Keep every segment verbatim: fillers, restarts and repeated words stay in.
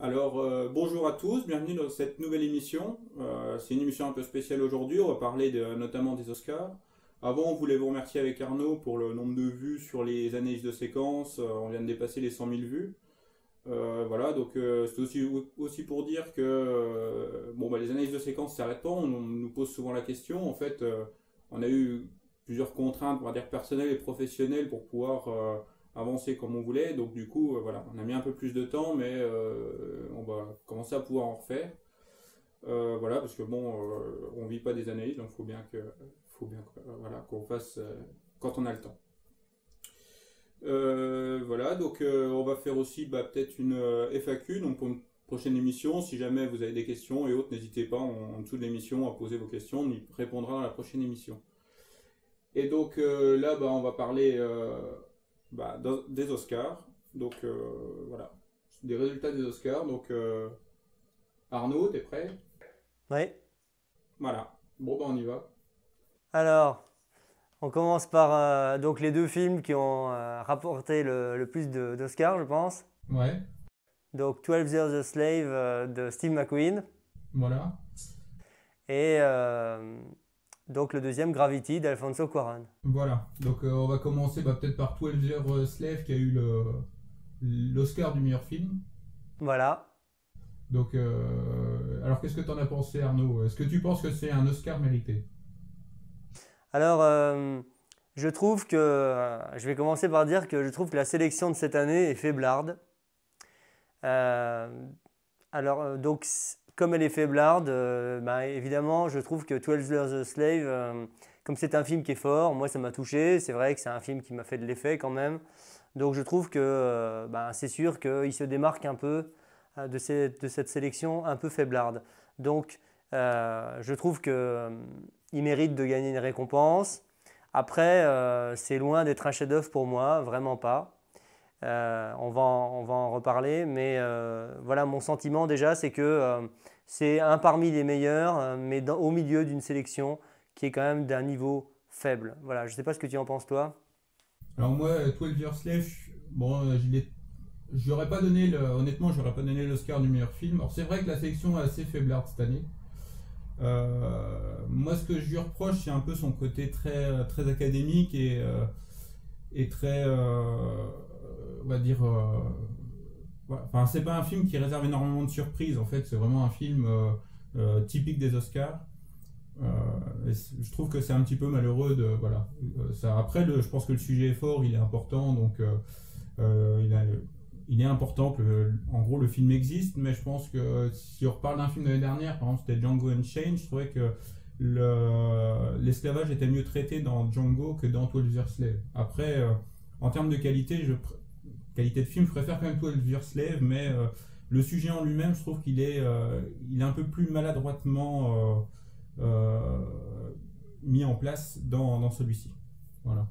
Alors, euh, bonjour à tous, bienvenue dans cette nouvelle émission. Euh, c'est une émission un peu spéciale aujourd'hui, on va parler de- notamment des Oscars. Avant, on voulait vous remercier avec Arnaud pour le nombre de vues sur les analyses de séquences. Euh, on vient de dépasser les cent mille vues. Euh, voilà, donc euh, c'est aussi, aussi pour dire que euh, bon, bah, les analyses de séquences ne s'arrêtent pas. On, on nous pose souvent la question. En fait, euh, on a eu plusieurs contraintes, on va dire personnelles et professionnelles, pour pouvoir euh, avancer comme on voulait. Donc du coup, euh, voilà, on a mis un peu plus de temps, mais euh, on va commencer à pouvoir en refaire. Euh, voilà, parce que bon, euh, on vit pas des analyses, donc faut bien que, faut bien que, euh, voilà, qu'on fasse euh, quand on a le temps. Euh, voilà, donc euh, on va faire aussi bah, peut-être une euh, F A Q, donc pour une prochaine émission. Si jamais vous avez des questions et autres, n'hésitez pas en, en dessous de l'émission à poser vos questions, on y répondra dans la prochaine émission. Et donc euh, là, bah, on va parler euh, bah, des Oscars. Donc euh, voilà, des résultats des Oscars. Donc euh, Arnaud, t'es prêt? Oui. Voilà. Bon, bah on y va. Alors, on commence par euh, donc les deux films qui ont euh, rapporté le, le plus de- d'Oscars, je pense. Ouais, Donc twelve Years a Slave euh, de Steve McQueen voilà. et euh, donc le deuxième Gravity d'Alfonso Cuarón. Voilà. Donc euh, on va commencer bah, peut-être par twelve Years Slave qui a eu le, l'Oscar du meilleur film. Voilà. Donc, euh, alors qu'est-ce que tu en as pensé, Arnaud? Est-ce que tu penses que c'est un Oscar mérité? Alors, euh, je trouve que euh, je vais commencer par dire que je trouve que la sélection de cette année est faiblarde. Euh, alors, euh, donc, c- comme elle est faiblarde, euh, bah, évidemment, je trouve que twelve Years a Slave, euh, comme c'est un film qui est fort, moi ça m'a touché. C'est vrai que c'est un film qui m'a fait de l'effet quand même. Donc, je trouve que euh, bah, c'est sûr qu'il se démarque un peu euh, de, cette, de cette sélection un peu faiblarde. Donc, euh, je trouve qu'il mérite de gagner une récompense. Après, euh, c'est loin d'être un chef-d'œuvre pour moi, vraiment pas. Euh, on va en, on va en reparler, mais euh, voilà, mon sentiment déjà, c'est que euh, c'est un parmi les meilleurs, euh, mais dans- au milieu d'une sélection qui est quand même d'un niveau faible. Voilà, je ne sais pas ce que tu en penses toi. Alors moi, twelve Years Slave, je- bon, euh, je l'ai, je n'aurais pas donné, le, honnêtement, j'aurais pas donné l'Oscar du meilleur film. Alors c'est vrai que la sélection est assez faiblarde cette année. Euh, moi, ce que je lui reproche, c'est un peu son côté très, très académique et, euh, et très, euh, on va dire, euh, ouais, enfin, c'est pas un film qui réserve énormément de surprises. En fait, c'est vraiment un film euh, euh, typique des Oscars. Euh, je trouve que c'est un petit peu malheureux de voilà. Euh, ça, après, le, je pense que le sujet est fort, il est important, donc euh, euh, il, a, il est important que le, en gros le film existe. Mais je pense que si on reparle d'un film de l'année dernière, par exemple c'était Django Unchained, je trouvais que le, l'esclavage était mieux traité dans Django que dans twelve Years Slave. Après, euh, en termes de qualité, je, qualité de film, je préfère quand même twelve Years Slave, mais euh, le sujet en lui-même, je trouve qu'il est, euh, il est un peu plus maladroitement euh, euh, mis en place dans, dans celui-ci. Voilà.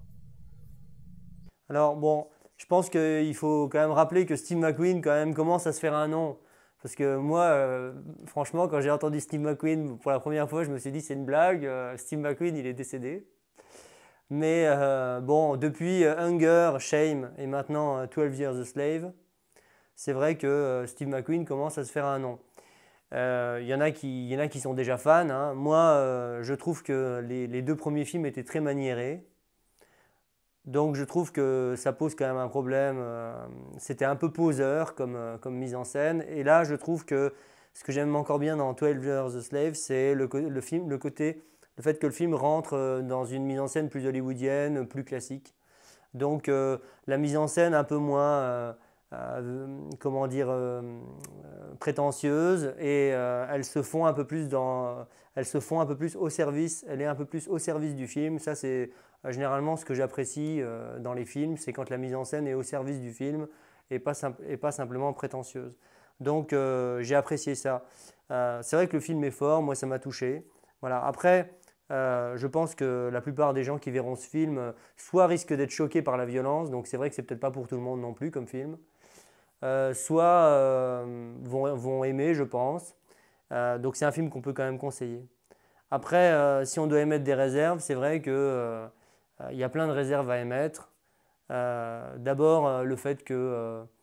Alors bon, je pense qu'il faut quand même rappeler que Steve McQueen quand même commence à se faire un nom. Parce que moi, euh, franchement, quand j'ai entendu Steve McQueen pour la première fois, je me suis dit c'est une blague. euh, Steve McQueen, il est décédé. Mais euh, bon, depuis euh, Hunger, Shame et maintenant euh, twelve Years a Slave, c'est vrai que euh, Steve McQueen commence à se faire un nom. Euh, Il y en a qui, il y en a qui sont déjà fans, hein. Moi, euh, je trouve que les, les deux premiers films étaient très maniérés. Donc je trouve que ça pose quand même un problème. euh, C'était un peu poseur comme, euh, comme mise en scène. Et là, je trouve que ce que j'aime encore bien dans twelve Years a Slave, c'est le, co- le film, le côté, le fait que le film rentre euh, dans une mise en scène plus hollywoodienne, plus classique. Donc euh, la mise en scène un peu moins, euh, euh, comment dire, euh, euh, prétentieuse et euh, elles se font un peu plus dans, elles se font un peu plus au service, elle est un peu plus au service du film. Ça c'est euh, généralement ce que j'apprécie euh, dans les films, c'est quand la mise en scène est au service du film et pas, simple, et pas simplement prétentieuse. Donc euh, j'ai apprécié ça. Euh, c'est vrai que le film est fort, moi ça m'a touché. Voilà. Après, euh, je pense que la plupart des gens qui verront ce film euh, soit risquent d'être choqués par la violence, donc c'est vrai que c'est peut-être pas pour tout le monde non plus comme film, euh, soit euh, vont, vont aimer, je pense. Euh, donc c'est un film qu'on peut quand même conseiller. Après, euh, si on doit émettre des réserves, c'est vrai que euh, euh, il y a plein de réserves à émettre. Euh, D'abord, euh, le fait que euh,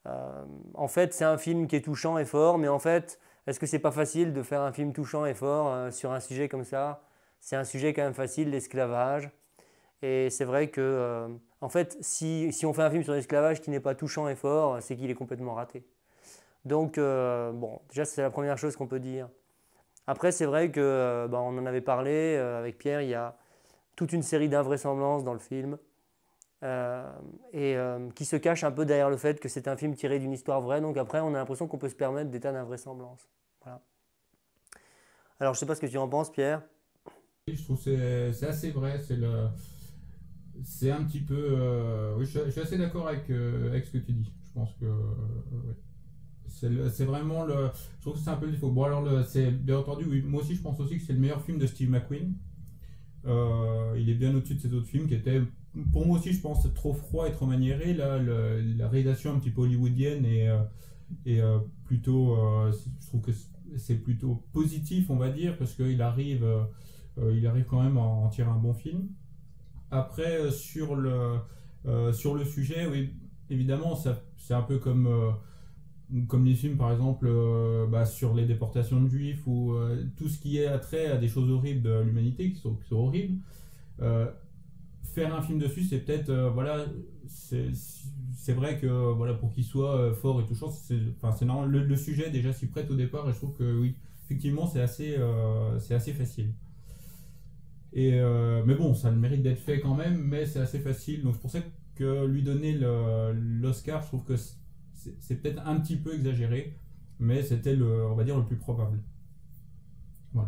Euh, en fait, c'est un film qui est touchant et fort, mais en fait, est-ce que c'est pas facile de faire un film touchant et fort euh, sur un sujet comme ça? C'est un sujet quand même facile, l'esclavage. Et c'est vrai que, euh, en fait, si, si on fait un film sur l'esclavage qui n'est pas touchant et fort, c'est qu'il est complètement raté. Donc, euh, bon, déjà, c'est la première chose qu'on peut dire. Après, c'est vrai que, euh, bah, on en avait parlé euh, avec Pierre, il y a toute une série d'invraisemblances dans le film euh, et euh, qui se cache un peu derrière le fait que c'est un film tiré d'une histoire vraie. Donc après, on a l'impression qu'on peut se permettre des tas d'invraisemblances. Voilà. Alors, je ne sais pas ce que tu en penses, Pierre. Je trouve que c'est assez vrai, c'est le, c'est un petit peu, euh, oui, je, je suis assez d'accord avec, euh, avec ce que tu dis. Je pense que euh, ouais. c'est le- c'est vraiment le, je trouve que c'est un peu le défaut. Bon alors, le- c'est bien entendu, oui, moi aussi je pense aussi que c'est le meilleur film de Steve McQueen. Euh, il est bien au-dessus de ses autres films qui étaient, pour moi aussi, je pense, trop froid et trop maniéré. Là, le- la réalisation un petit peu hollywoodienne et, euh, et euh, plutôt, euh, je trouve que c'est plutôt positif, on va dire, parce qu'il arrive, euh, euh, il arrive quand même à en tirer un bon film. Après, euh, sur le, euh, sur le sujet, oui, évidemment, ça, c'est un peu comme, euh, comme les films, par exemple, euh, bah, sur les déportations de juifs ou euh, tout ce qui est attrait à des choses horribles de l'humanité, qui sont, qui sont horribles. Euh, Faire un film dessus, c'est peut-être, euh, voilà, c'est c'est vrai que voilà, pour qu'il soit euh, fort et touchant, c'est enfin, c'est normal. Le, le sujet déjà s'y prête au départ et je trouve que oui, effectivement, c'est assez, euh, c'est assez facile. Et, euh, mais bon, ça a le mérite d'être fait quand même, mais c'est assez facile. Donc c'est pour ça que lui donner le- l'Oscar, je trouve que c'est c'est peut-être un petit peu exagéré, mais c'était le, on va dire, le plus probable. Voilà.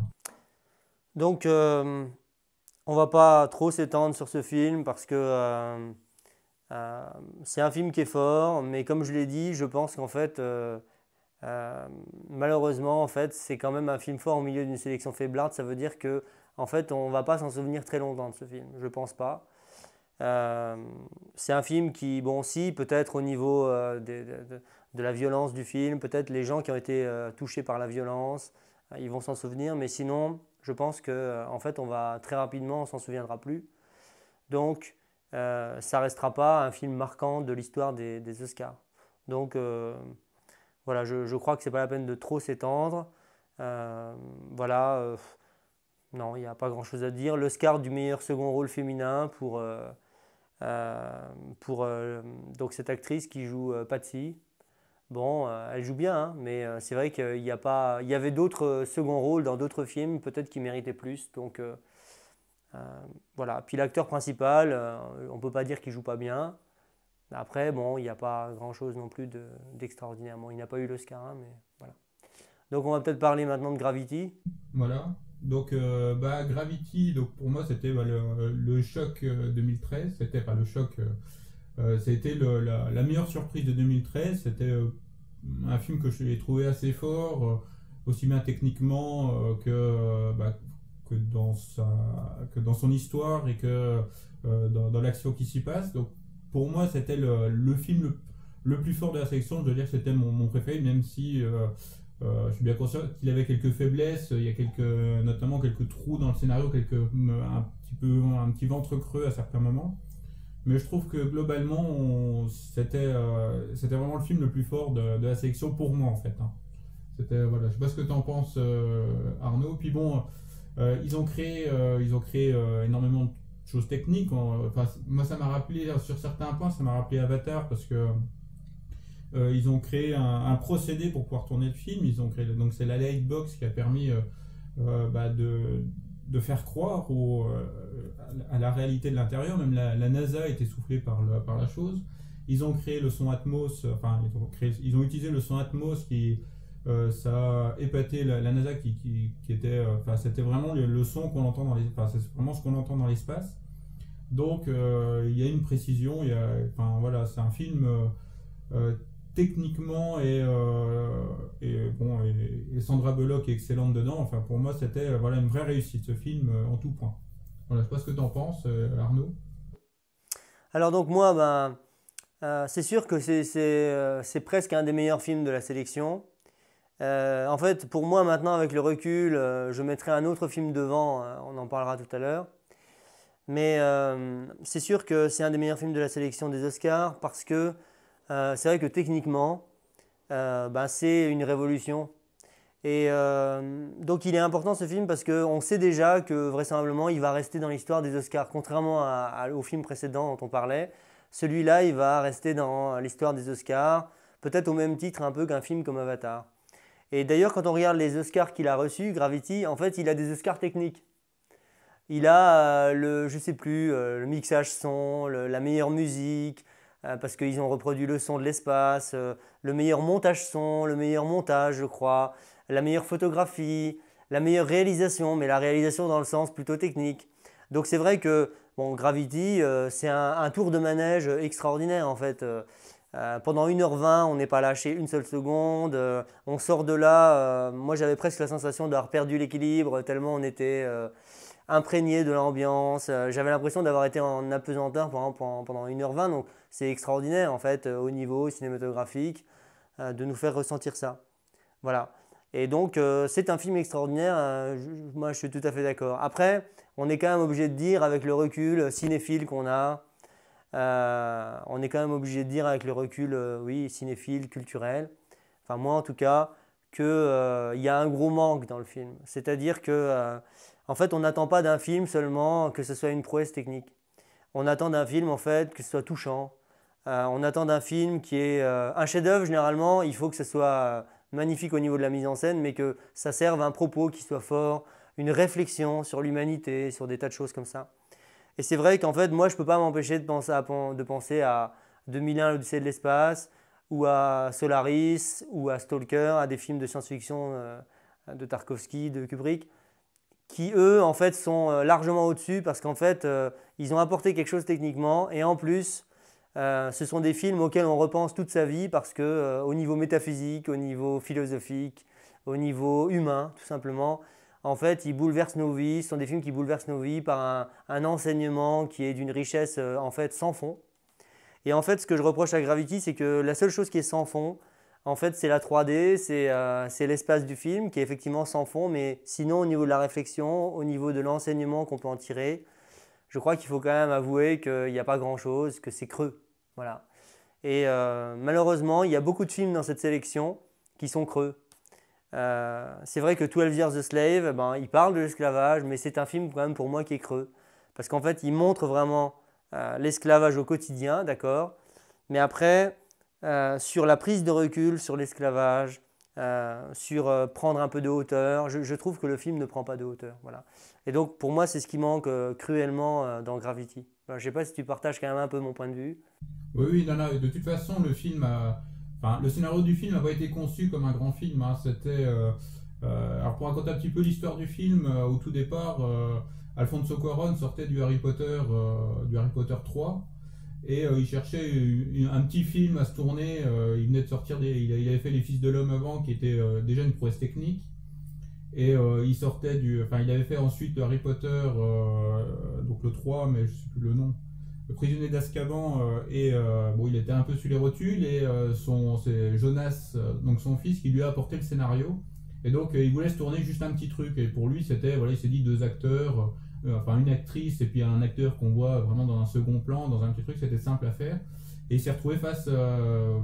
Donc, euh, on va pas trop s'étendre sur ce film parce que euh, euh, c'est un film qui est fort, mais comme je l'ai dit, je pense qu'en fait, euh, euh, malheureusement, en fait, c'est quand même un film fort au milieu d'une sélection faiblarde. Ça veut dire que, en fait, on va pas s'en souvenir très longtemps de ce film. Je pense pas. Euh, c'est un film qui, bon, si, peut-être au niveau euh, de, de- de la violence du film, peut-être les gens qui ont été euh, touchés par la violence, euh, ils vont s'en souvenir, mais sinon, je pense que, euh, en fait, on va très rapidement, on s'en souviendra plus. Donc, euh, ça restera pas un film marquant de l'histoire des, des Oscars. Donc, euh, voilà, je, je crois que c'est pas la peine de trop s'étendre. Euh, voilà, euh, non, il n'y a pas grand-chose à dire. L'Oscar du meilleur second rôle féminin pour euh, euh, pour euh, donc cette actrice qui joue euh, Patsy. Bon, euh, elle joue bien, hein, mais euh, c'est vrai qu'il y a pas, il y avait d'autres euh, seconds rôles dans d'autres films, peut-être qui méritaient plus. Donc euh, euh, voilà. Puis l'acteur principal, euh, on peut pas dire qu'il joue pas bien. Après, bon, il n'y a pas grand-chose non plus de- d'extraordinaire. Bon, il n'a pas eu l'Oscar, hein, mais voilà. Donc on va peut-être parler maintenant de Gravity. Voilà. Donc, euh, bah, Gravity, donc pour moi, c'était bah, le, le choc euh, deux mille treize. C'était pas le choc. Euh, euh, ça a été le- la, la meilleure surprise de deux mille treize. C'était euh, un film que j'ai trouvé assez fort, euh, aussi bien techniquement euh, que, euh, bah, que, dans sa, que dans son histoire et que euh, dans, dans l'action qui s'y passe. Donc, pour moi, c'était le, le film le, le plus fort de la sélection. Je dois dire que c'était mon, mon préféré, même si euh, euh, je suis bien conscient qu'il avait quelques faiblesses. Il y a quelques, notamment quelques trous dans le scénario, quelques, un petit peu, un petit ventre creux à certains moments. Mais je trouve que globalement, on- c'était euh, c'était vraiment le film le plus fort de, de la sélection pour moi en fait, hein. C'était voilà, je sais pas ce que tu en penses, euh, Arnaud. Puis bon, euh, ils ont créé euh, ils ont créé euh, énormément de choses techniques. On- enfin, moi, ça m'a rappelé sur certains points, ça m'a rappelé Avatar parce que euh, ils ont créé un, un procédé pour pouvoir tourner le film. Ils ont créé donc c'est la Lightbox qui a permis euh, euh, bah, de, de faire croire au, euh, à la réalité de l'intérieur. Même la, la NASA est essoufflée par, le, par la chose. Ils ont créé le son Atmos, enfin, ils ont, créé, ils ont utilisé le son Atmos qui, euh, ça a épaté la, la NASA qui, qui, qui était, euh, enfin, c'était vraiment le, le son qu'on entend dans les, enfin, c'est vraiment ce qu'on entend dans l'espace. Donc, euh, il y a une précision, il y a, enfin, voilà, c'est un film euh, euh, techniquement et, euh, et, bon, et, et Sandra Bullock est excellente dedans. Enfin, pour moi, c'était euh, voilà, une vraie réussite, ce film, euh, en tout point. Voilà, je sais pas ce que tu en penses, euh, Arnaud. Alors donc moi, ben, euh, c'est sûr que c'est c'est, euh, c'est presque un des meilleurs films de la sélection. Euh, en fait, pour moi maintenant, avec le recul, euh, je mettrai un autre film devant, euh, on en parlera tout à l'heure. Mais euh, c'est sûr que c'est un des meilleurs films de la sélection des Oscars parce que euh, c'est vrai que techniquement, euh, ben, c'est une révolution. Et euh, donc il est important ce film parce qu'on sait déjà que vraisemblablement il va rester dans l'histoire des Oscars. Contrairement à, à, au film précédent dont on parlait, celui-là il va rester dans l'histoire des Oscars, peut-être au même titre un peu qu'un film comme Avatar. Et d'ailleurs quand on regarde les Oscars qu'il a reçus, Gravity, en fait il a des Oscars techniques. Il a euh, le, je sais plus, euh, le mixage son, le, la meilleure musique, euh, parce qu'ils ont reproduit le son de l'espace, euh, le meilleur montage son, le meilleur montage je crois, la meilleure photographie, la meilleure réalisation, mais la réalisation dans le sens plutôt technique. Donc c'est vrai que bon, Gravity, euh, c'est un, un tour de manège extraordinaire en fait. Euh, euh, pendant une heure vingt, on n'est pas lâché une seule seconde. Euh, on sort de là, euh, moi j'avais presque la sensation d'avoir perdu l'équilibre tellement on était euh, imprégné de l'ambiance. Euh, j'avais l'impression d'avoir été en apesanteur pendant, pendant, pendant une heure vingt. Donc c'est extraordinaire en fait euh, au niveau cinématographique euh, de nous faire ressentir ça. Voilà. Et donc, euh, c'est un film extraordinaire, euh, je, moi je suis tout à fait d'accord. Après, on est quand même obligé de dire, avec le recul cinéphile qu'on a, euh, on est quand même obligé de dire avec le recul, euh, oui, cinéphile, culturel, enfin moi en tout cas, qu'il euh, y a un gros manque dans le film. C'est-à-dire que, euh, en fait, on n'attend pas d'un film seulement que ce soit une prouesse technique. On attend d'un film, en fait, que ce soit touchant. Euh, on attend d'un film qui est euh, un chef-d'œuvre, généralement, il faut que ce soit euh, magnifique au niveau de la mise en scène, mais que ça serve un propos qui soit fort, une réflexion sur l'humanité, sur des tas de choses comme ça. Et c'est vrai qu'en fait, moi, je ne peux pas m'empêcher de penser à, de penser à deux mille un, l'Odyssée de l'espace, ou à Solaris, ou à Stalker, à des films de science-fiction euh, de Tarkovsky, de Kubrick, qui eux, en fait, sont largement au-dessus parce qu'en fait, euh, ils ont apporté quelque chose techniquement, et en plus, Euh, ce sont des films auxquels on repense toute sa vie parce que euh, au niveau métaphysique, au niveau philosophique, au niveau humain, tout simplement, en fait, ils bouleversent nos vies. Ce sont des films qui bouleversent nos vies par un, un enseignement qui est d'une richesse euh, en fait sans fond. Et en fait, ce que je reproche à Gravity, c'est que la seule chose qui est sans fond, en fait, c'est la trois D, c'est euh, c'est l'espace du film qui est effectivement sans fond, mais sinon, au niveau de la réflexion, au niveau de l'enseignement qu'on peut en tirer, je crois qu'il faut quand même avouer qu'il n'y a pas grand-chose, que c'est creux. Voilà. Et euh, malheureusement, il y a beaucoup de films dans cette sélection qui sont creux. Euh, c'est vrai que twelve Years a Slave, ben, il parle de l'esclavage, mais c'est un film quand même pour moi qui est creux. Parce qu'en fait, il montre vraiment euh, l'esclavage au quotidien, d'accord. Mais après, euh, sur la prise de recul, sur l'esclavage, euh, sur euh, prendre un peu de hauteur, je, je trouve que le film ne prend pas de hauteur. Voilà. Et donc, pour moi, c'est ce qui manque euh, cruellement euh, dans Gravity. Alors, je ne sais pas si tu partages quand même un peu mon point de vue. Oui, oui, non, non, de toute façon, le film a... Enfin, le scénario du film n'a pas été conçu comme un grand film. Hein. C'était... Euh, euh, alors, pour raconter un petit peu l'histoire du film, euh, au tout départ, euh, Alfonso Cuarón sortait du Harry Potter, euh, du Harry Potter trois, et euh, il cherchait une, un petit film à se tourner. Euh, il venait de sortir des... Il avait fait Les Fils de l'Homme avant, qui était euh, déjà une prouesse technique. Et euh, il sortait du... Enfin, il avait fait ensuite le Harry Potter, euh, donc le trois, mais je ne sais plus le nom. Le prisonnier d'Azkaban, euh, et euh, bon, il était un peu sur les rotules, et euh, son, c'est Jonas, euh, donc son fils, qui lui a apporté le scénario. Et donc, euh, il voulait se tourner juste un petit truc. Et pour lui, c'était, voilà, il s'est dit deux acteurs, euh, enfin une actrice, et puis un acteur qu'on voit vraiment dans un second plan, dans un petit truc, c'était simple à faire. Et il s'est retrouvé face, euh,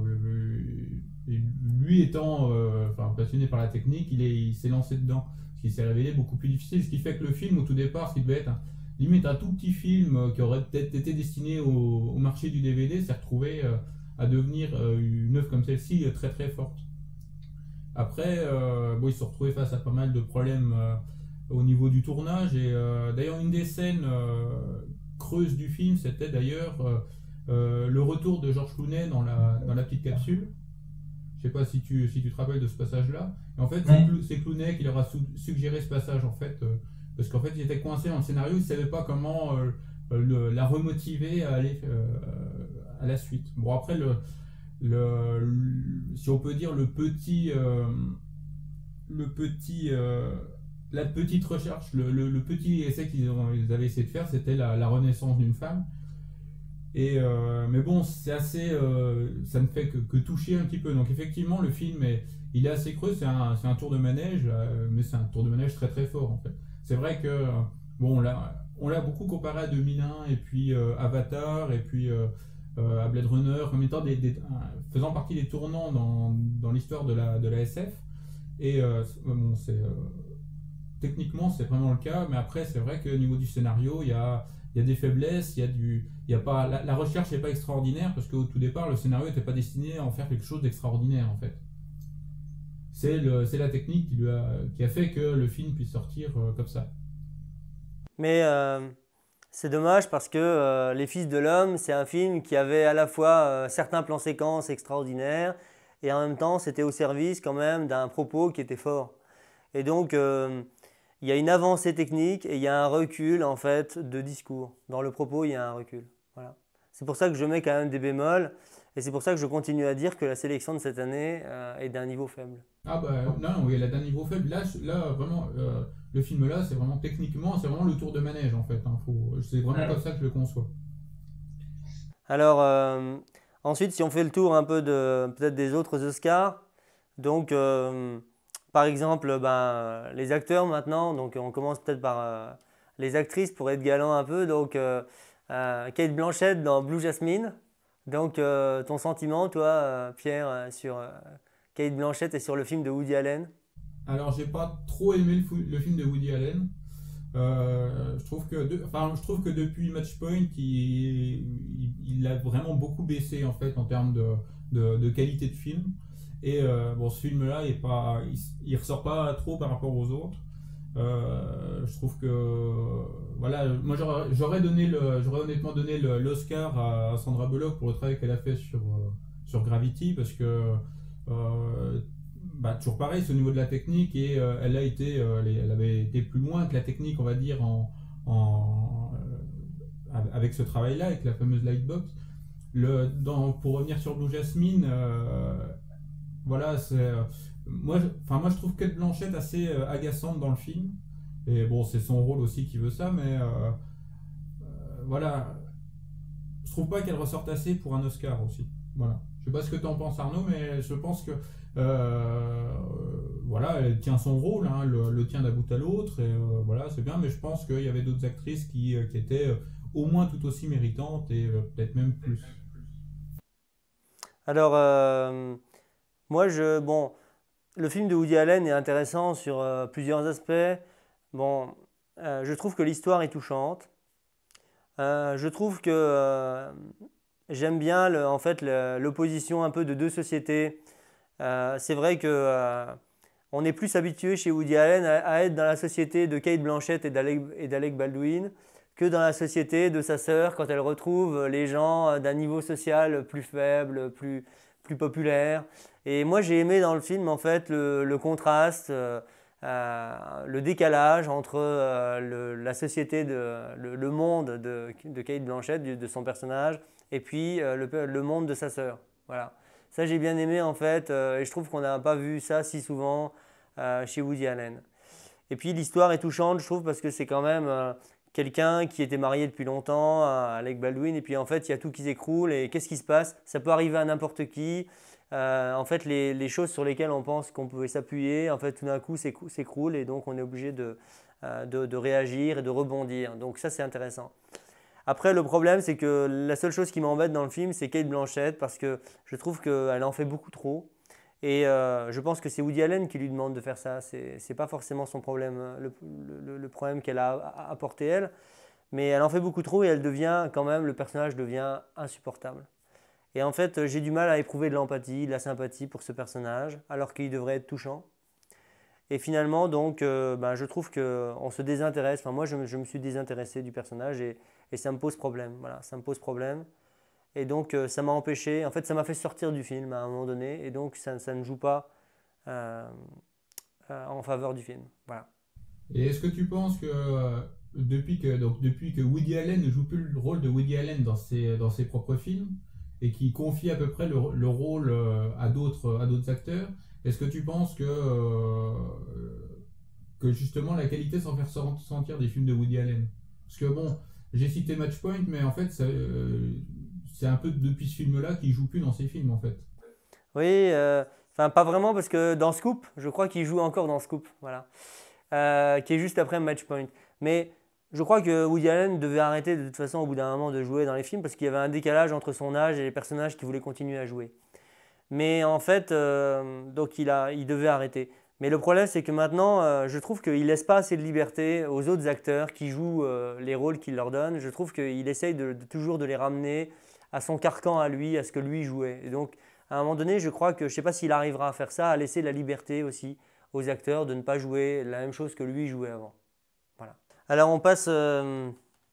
lui étant euh, enfin, passionné par la technique, il, est, il s'est lancé dedans. Ce qui s'est révélé beaucoup plus difficile. Ce qui fait que le film, au tout départ, ce qui devait être un, limite un tout petit film qui aurait peut-être été destiné au, au marché du D V D, s'est retrouvé euh, à devenir euh, une œuvre comme celle-ci euh, très très forte. Après, euh, bon, ils se sont retrouvés face à pas mal de problèmes euh, au niveau du tournage. Et euh, d'ailleurs, une des scènes euh, creuses du film, c'était d'ailleurs euh, euh, le retour de George Clooney dans la, dans la petite capsule. Je sais pas si tu, si tu te rappelles de ce passage-là. Et en fait, oui. C'est Clooney qui leur a suggéré ce passage, en fait, euh, parce qu'en fait, il était coincé dans le scénario, il ne savait pas comment euh, le, la remotiver à aller euh, à la suite. Bon, après, le, le, le, si on peut dire, le petit, euh, le petit, euh, la petite recherche, le, le, le petit essai qu'ils avaient essayé de faire, c'était la, la renaissance d'une femme. Et euh, mais bon, c'est assez, euh, ça ne fait que, que toucher un petit peu. Donc effectivement, le film est, il est assez creux. C'est un, c'est un tour de manège, euh, mais c'est un tour de manège très très fort en fait. C'est vrai que bon, on l'a, on l'a beaucoup comparé à deux mille un et puis euh, Avatar et puis euh, euh, à Blade Runner, comme étant des, des, faisant partie des tournants dans, dans l'histoire de la, de la S F. Et euh, bon, c'est, euh, techniquement, c'est vraiment le cas, mais après, c'est vrai qu'au niveau du scénario, il y a, il y a des faiblesses, il y a du, il y a pas, la, la recherche n'est pas extraordinaire, parce qu'au tout départ, le scénario n'était pas destiné à en faire quelque chose d'extraordinaire, en fait. C'est, le, c'est la technique qui, lui a, qui a fait que le film puisse sortir euh, comme ça. Mais euh, c'est dommage parce que euh, Les Fils de l'Homme, c'est un film qui avait à la fois euh, certains plans séquences extraordinaires et en même temps, c'était au service quand même d'un propos qui était fort. Et donc, euh, il y a une avancée technique et il y a un recul en fait de discours. Dans le propos, il y a un recul. Voilà. C'est pour ça que je mets quand même des bémols et c'est pour ça que je continue à dire que la sélection de cette année euh, est d'un niveau faible. Ah bah non, oui, elle a d'un niveau faible. Là, là vraiment, euh, le film là, c'est vraiment techniquement, c'est vraiment le tour de manège en fait. Hein. Faut, c'est vraiment comme ça que je le conçois. Alors, euh, ensuite, si on fait le tour un peu de peut-être des autres Oscars, donc euh, par exemple, ben, les acteurs maintenant, donc on commence peut-être par euh, les actrices pour être galant un peu. Donc, euh, euh, Kate Blanchett dans Blue Jasmine. Donc, euh, ton sentiment, toi, euh, Pierre, euh, sur euh, Kate Blanchett et sur le film de Woody Allen? Alors, j'ai pas trop aimé le, fou- le film de Woody Allen. Euh, je trouve que, de- enfin, je trouve que depuis Matchpoint, il, il, il a vraiment beaucoup baissé en fait en termes de, de, de qualité de film. Et euh, bon, ce film-là, il, est pas, il, il ressort pas trop par rapport aux autres. Euh, je trouve que voilà, moi j'aurais j'aurais donné le, j'aurais honnêtement donné le- l'Oscar à Sandra Bullock pour le travail qu'elle a fait sur euh, sur Gravity parce que euh, bah, toujours pareil, c'est au niveau de la technique et euh, elle a été, euh, elle, elle avait été plus loin que la technique, on va dire en, en euh, avec ce travail-là, avec la fameuse Lightbox. Le, dans, pour revenir sur Blue Jasmine, euh, voilà, c'est euh, moi, je, enfin moi je trouve Kate Blanchett assez euh, agaçante dans le film. Et bon, c'est son rôle aussi qui veut ça, mais euh, euh, voilà, je trouve pas qu'elle ressorte assez pour un Oscar aussi. Voilà. Je sais pas ce que tu en penses Arnaud, mais je pense que euh, voilà, elle tient son rôle, hein, le, le tient d'un bout à l'autre, et euh, voilà, c'est bien, mais je pense qu'il y avait d'autres actrices qui, euh, qui étaient euh, au moins tout aussi méritantes et euh, peut-être même plus. Alors, euh, moi, je, bon, le film de Woody Allen est intéressant sur euh, plusieurs aspects. Bon, euh, je trouve que l'histoire est touchante. Euh, je trouve que euh, j'aime bien le- en fait le- l'opposition un peu de deux sociétés. Euh, c'est vrai que euh, on est plus habitué chez Woody Allen à, à être dans la société de Kate Blanchett et d'Alec et d'Alec Baldwin que dans la société de sa sœur quand elle retrouve les gens d'un niveau social plus faible, plus, plus populaire. Et moi j'ai aimé dans le film en fait le, le contraste, euh, euh, le décalage entre euh, le, la société, de, le, le monde de, de Kate Blanchett, de, de son personnage, et puis euh, le, le monde de sa sœur. Voilà. Ça, j'ai bien aimé en fait, euh, et je trouve qu'on n'a pas vu ça si souvent euh, chez Woody Allen. Et puis l'histoire est touchante, je trouve, parce que c'est quand même euh, quelqu'un qui était marié depuis longtemps à Alec Baldwin, et puis en fait, il y a tout qui s'écroule, et qu'est-ce qui se passe? Ça peut arriver à n'importe qui. Euh, en fait, les, les choses sur lesquelles on pense qu'on pouvait s'appuyer, en fait, tout d'un coup, s'écrou- s'écroulent, et donc on est obligé de, euh, de, de réagir et de rebondir. Donc ça, c'est intéressant. Après, le problème, c'est que la seule chose qui m'embête dans le film, c'est Kate Blanchett, parce que je trouve qu'elle en fait beaucoup trop. Et euh, je pense que c'est Woody Allen qui lui demande de faire ça. C'est, c'est pas forcément son problème, le, le- le problème qu'elle a apporté elle. Mais elle en fait beaucoup trop et elle devient, quand même, le personnage devient insupportable. Et en fait, j'ai du mal à éprouver de l'empathie, de la sympathie pour ce personnage, alors qu'il devrait être touchant. Et finalement, donc, euh, ben, je trouve qu'on se désintéresse. Enfin, moi, je, me- je me suis désintéressé du personnage et, et ça me pose problème. Voilà, ça me pose problème. Et donc, euh, ça m'a empêché. En fait, ça m'a fait sortir du film à un moment donné. Et donc, ça, ça ne joue pas euh, euh, en faveur du film. Voilà. Et est-ce que tu penses que euh, depuis que donc depuis que Woody Allen ne joue plus le rôle de Woody Allen dans ses dans ses propres films et qu'il confie à peu près le, le rôle euh, à d'autres à d'autres acteurs, est-ce que tu penses que euh, que justement la qualité s'en fait ressent- sentir des films de Woody Allen? Parce que bon, j'ai cité Matchpoint, mais en fait ça, euh, c'est un peu depuis ce film-là qu'il joue plus dans ses films en fait. Oui, euh, enfin, pas vraiment parce que dans Scoop, je crois qu'il joue encore dans Scoop. Voilà. Euh, qui est juste après Matchpoint. Mais je crois que Woody Allen devait arrêter de toute façon au bout d'un moment de jouer dans les films parce qu'il y avait un décalage entre son âge et les personnages qui voulaient continuer à jouer. Mais en fait, euh, donc il, a, il devait arrêter. Mais le problème, c'est que maintenant, euh, je trouve qu'il ne laisse pas assez de liberté aux autres acteurs qui jouent euh, les rôles qu'il leur donne. Je trouve qu'il essaye de, de, toujours de les ramener à son carcan à lui, à ce que lui jouait. Et donc, à un moment donné, je crois que, je ne sais pas s'il arrivera à faire ça, à laisser la liberté aussi aux acteurs de ne pas jouer la même chose que lui jouait avant. Voilà. Alors, on passe... Euh,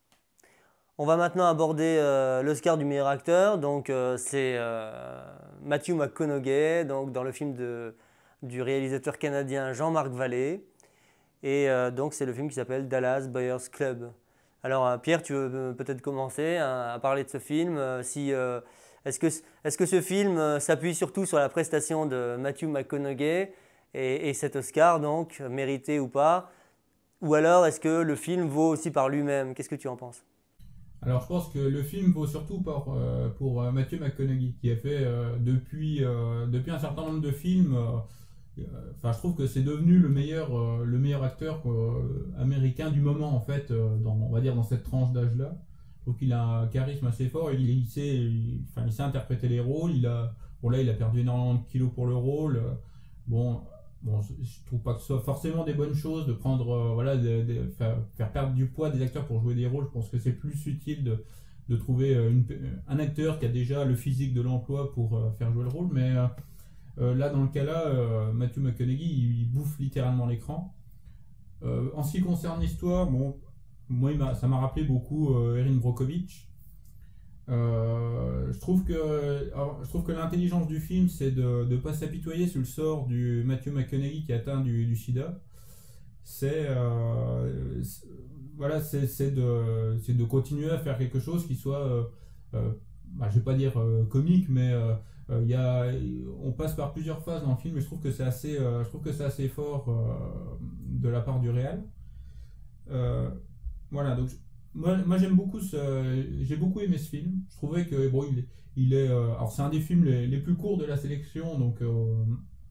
On va maintenant aborder euh, l'Oscar du meilleur acteur. Donc, euh, c'est euh, Matthew McConaughey, donc, dans le film de, du réalisateur canadien Jean-Marc Vallée. Et euh, donc, c'est le film qui s'appelle Dallas Buyers Club. Alors, euh, Pierre, tu veux peut-être commencer à, à parler de ce film. Euh, si, euh, est-ce que, est-ce que ce film euh, s'appuie surtout sur la prestation de Matthew McConaughey et, et cet Oscar, donc, mérité ou pas? Ou alors, est-ce que le film vaut aussi par lui-même? Qu'est-ce que tu en penses? Alors, je pense que le film vaut surtout pour, euh, pour euh, Matthew McConaughey, qui a fait euh, depuis, euh, depuis un certain nombre de films. euh, euh, Enfin, je trouve que c'est devenu le meilleur, euh, le meilleur acteur euh, américain du moment, en fait, euh, dans, on va dire dans cette tranche d'âge-là. Je trouve qu'il a un charisme assez fort. Il, il sait, il, enfin, il sait interpréter les rôles. Il a, bon, là, il a perdu énormément de kilos pour le rôle. Bon, Bon, je je trouve pas que ce soit forcément des bonnes choses de prendre, euh, voilà, de, de faire, faire perdre du poids des acteurs pour jouer des rôles. Je pense que c'est plus utile de, de trouver euh, une, un acteur qui a déjà le physique de l'emploi pour euh, faire jouer le rôle. Mais euh, euh, là, dans le cas-là, euh, Matthew McConaughey, il, il bouffe littéralement l'écran. Euh, en ce qui concerne l'histoire, bon, moi, il m'a- ça m'a rappelé beaucoup euh, Erin Brockovich. Euh, je trouve que, alors, je trouve que l'intelligence du film, c'est de ne pas s'apitoyer sur le sort du Matthew McConaughey qui est atteint du, du sida. C'est euh, c'est- voilà, c'est c'est de, c'est de continuer à faire quelque chose qui soit, euh, euh, bah, je vais pas dire euh, comique, mais euh, euh, il y a, on passe par plusieurs phases dans le film et je trouve que c'est assez, euh, je trouve que c'est assez fort euh, de la part du réal. Euh, voilà, donc moi, moi j'aime beaucoup ce, j'ai beaucoup aimé ce film. Je trouvais que bon, il, est, il est, euh, alors c'est un des films les, les plus courts de la sélection, donc euh,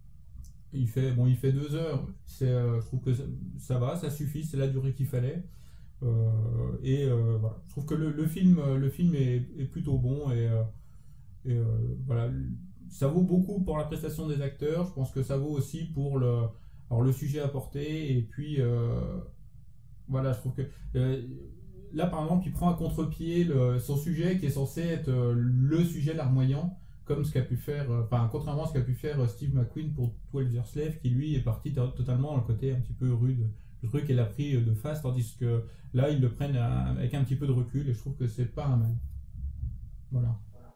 il fait, bon, il fait deux heures. C'est, euh, je trouve que ça, ça va, ça suffit, c'est la durée qu'il fallait. Euh, et euh, voilà, je trouve que le, le film, le film est, est plutôt bon et, euh, et, euh, voilà, ça vaut beaucoup pour la prestation des acteurs. Je pense que ça vaut aussi pour le, alors le sujet apporté et puis euh, voilà, je trouve que euh, là, par exemple, il prend à contre-pied le- son sujet qui est censé être euh, le sujet larmoyant, comme ce qu'a pu faire, euh, enfin, contrairement à ce qu'a pu faire euh, Steve McQueen pour twelve Years Slave, qui lui est parti to- totalement dans le côté un petit peu rude du truc et l'a pris euh, de face, tandis que là, ils le prennent à- avec un petit peu de recul et je trouve que c'est pas un mal. Voilà.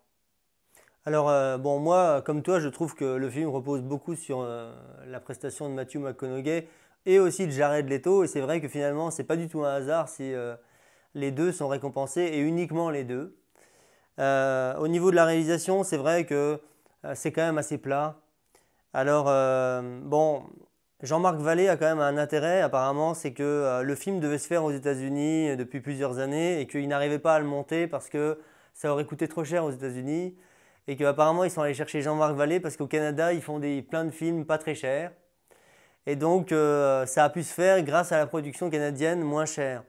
Alors, euh, bon, moi, comme toi, je trouve que le film repose beaucoup sur euh, la prestation de Matthew McConaughey et aussi de Jared Leto. Et c'est vrai que finalement, c'est pas du tout un hasard si euh, les deux sont récompensés et uniquement les deux. Euh, au niveau de la réalisation, c'est vrai que euh, c'est quand même assez plat. Alors, euh, bon, Jean-Marc Vallée a quand même un intérêt, apparemment, c'est que euh, le film devait se faire aux États-Unis depuis plusieurs années et qu'il n'arrivait pas à le monter parce que ça aurait coûté trop cher aux États-Unis et qu'apparemment ils sont allés chercher Jean-Marc Vallée parce qu'au Canada ils font des, plein de films pas très chers et donc euh, ça a pu se faire grâce à la production canadienne moins chère.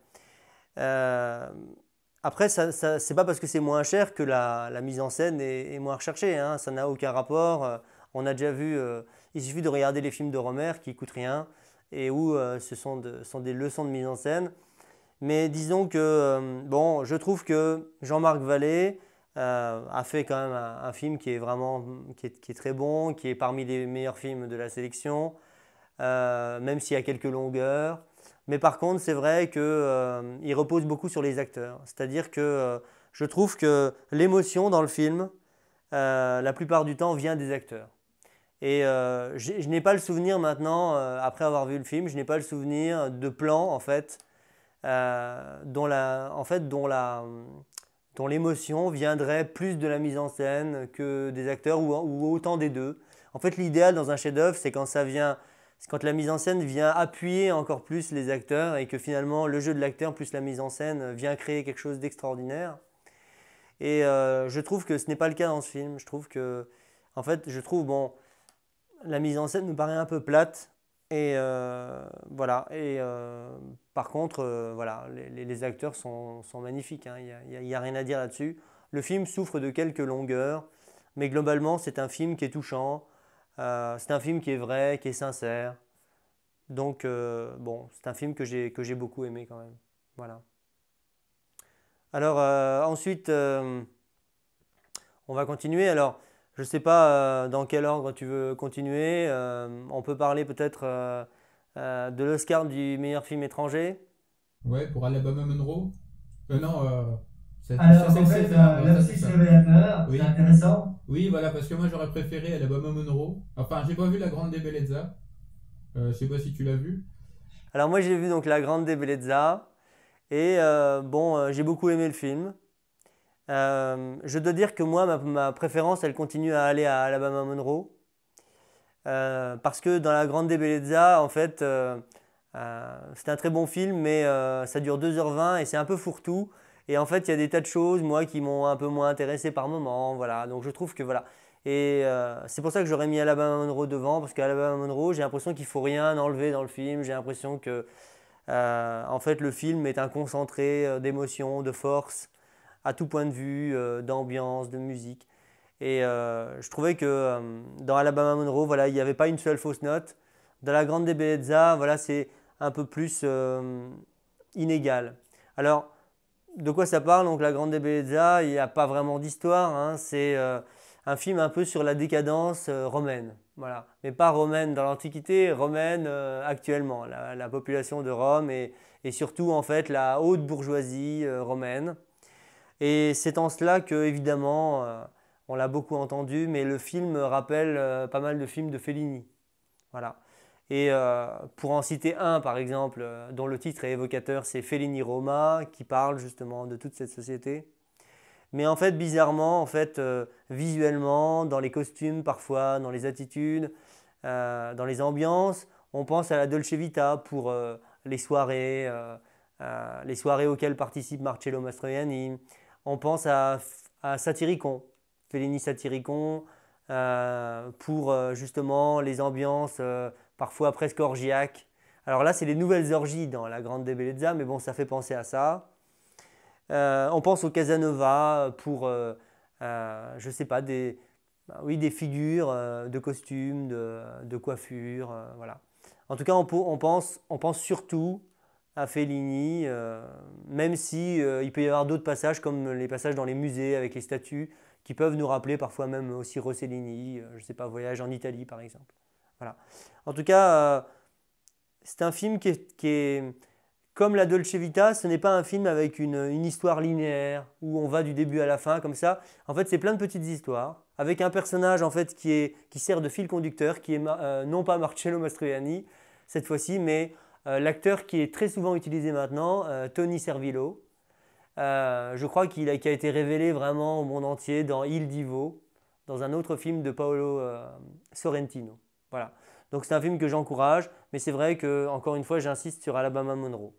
Euh, Après, ça, ça, c'est pas parce que c'est moins cher que la, la mise en scène est, est moins recherchée, hein, ça n'a aucun rapport. Euh, On a déjà vu, euh, il suffit de regarder les films de Romer qui coûtent rien et où euh, ce sont, de- sont des leçons de mise en scène. Mais disons que, euh, bon, je trouve que Jean-Marc Vallée euh, a fait quand même un, un film qui est vraiment, qui est, qui est très bon, qui est parmi les meilleurs films de la sélection, euh, même s'il y a quelques longueurs. Mais par contre, c'est vrai qu'il euh, il repose beaucoup sur les acteurs. C'est-à-dire que euh, je trouve que l'émotion dans le film, euh, la plupart du temps, vient des acteurs. Et euh, j'ai- je n'ai pas le souvenir maintenant, euh, après avoir vu le film, je n'ai pas le souvenir de plans en fait euh, dont la, en fait, dont la, dont l'émotion viendrait plus de la mise en scène que des acteurs ou, ou autant des deux. En fait, l'idéal dans un chef-d'œuvre, c'est quand ça vient, c'est quand la mise en scène vient appuyer encore plus les acteurs et que finalement le jeu de l'acteur plus la mise en scène vient créer quelque chose d'extraordinaire. Et euh, je trouve que ce n'est pas le cas dans ce film. Je trouve que, en fait, je trouve bon, la mise en scène me paraît un peu plate Et euh, voilà. Et euh, par contre, euh, voilà, les, les acteurs sont, sont magnifiques, hein. Il n'y a, il y a- il y a rien à dire là-dessus. Le film souffre de quelques longueurs, mais globalement, c'est un film qui est touchant. Euh, c'est un film qui est vrai, qui est sincère. Donc, euh, bon, c'est un film que j'ai que j'ai beaucoup aimé quand même. Voilà. Alors, euh, ensuite, euh, on va continuer. Alors, je ne sais pas euh, dans quel ordre tu veux continuer. Euh, on peut parler peut-être euh, euh, de l'Oscar du meilleur film étranger. Ouais, pour Alabama Monroe. Euh, non, euh, ça, ça, Alors, c'est en le fait, César. euh, Ouais, ça, c'est lapsus ça. révélateur, c'est Oui. intéressant. Oui, voilà, parce que moi j'aurais préféré Alabama Monroe. Enfin, j'ai pas vu La Grande Bellezza. Euh, je sais pas si tu l'as vu. Alors, moi, j'ai vu donc La Grande Bellezza. Et euh, bon, euh, j'ai beaucoup aimé le film. Euh, je dois dire que moi, ma, ma préférence, elle continue à aller à Alabama Monroe. Euh, parce que dans La Grande Bellezza, en fait, euh, euh, c'est un très bon film, mais euh, ça dure deux heures vingt et c'est un peu fourre-tout. Et en fait, il y a des tas de choses, moi, qui m'ont un peu moins intéressé par moment. Voilà. Donc je trouve que voilà. Et euh, c'est pour ça que j'aurais mis Alabama Monroe devant, parce qu'à Alabama Monroe, j'ai l'impression qu'il faut rien enlever dans le film. J'ai l'impression que, euh, en fait, le film est un concentré euh, d'émotions, de force, à tout point de vue, euh, d'ambiance, de musique. Et euh, je trouvais que euh, dans Alabama Monroe, voilà, il n'y avait pas une seule fausse note. Dans La Grande Bellezza, voilà, c'est un peu plus euh, inégal. Alors, de quoi ça parle? Donc, La Grande Bellezza, il n'y a pas vraiment d'histoire, hein. C'est euh, un film un peu sur la décadence euh, romaine. Voilà. Mais pas romaine dans l'Antiquité, romaine euh, actuellement. La, la population de Rome et, et surtout, en fait, la haute bourgeoisie euh, romaine. Et c'est en cela que, évidemment, euh, on l'a beaucoup entendu, mais le film rappelle euh, pas mal de films de Fellini. Voilà. Et euh, pour en citer un, par exemple, euh, dont le titre est évocateur, c'est Fellini Roma, qui parle justement de toute cette société. Mais en fait, bizarrement, en fait, euh, visuellement, dans les costumes parfois, dans les attitudes, euh, dans les ambiances, on pense à la Dolce Vita pour euh, les soirées, euh, euh, les soirées auxquelles participe Marcello Mastroianni. On pense à, à Satyricon, Fellini Satyricon, euh, pour euh, justement les ambiances euh, parfois presque orgiaques. Alors là, c'est les nouvelles orgies dans La Grande Bellezza, mais bon, ça fait penser à ça. Euh, on pense au Casanova pour, euh, euh, je ne sais pas, des, bah oui, des figures euh, de costumes, de, de coiffures, euh, voilà. En tout cas, on, on pense, on pense surtout à Fellini, euh, même si euh, il peut y avoir d'autres passages comme les passages dans les musées avec les statues qui peuvent nous rappeler parfois même aussi Rossellini, euh, je ne sais pas, Voyage en Italie par exemple. Voilà. En tout cas, euh, c'est un film qui est, qui est comme la Dolce Vita, ce n'est pas un film avec une, une histoire linéaire où on va du début à la fin comme ça. En fait, c'est plein de petites histoires avec un personnage en fait qui, est, qui sert de fil conducteur, qui est euh, non pas Marcello Mastroianni cette fois-ci, mais euh, l'acteur qui est très souvent utilisé maintenant, euh, Tony Servillo. Euh, je crois qu'il a, qui a été révélé vraiment au monde entier dans Il Divo, dans un autre film de Paolo euh, Sorrentino. Voilà. Donc c'est un film que j'encourage, mais c'est vrai que, encore une fois, j'insiste sur Alabama Monroe.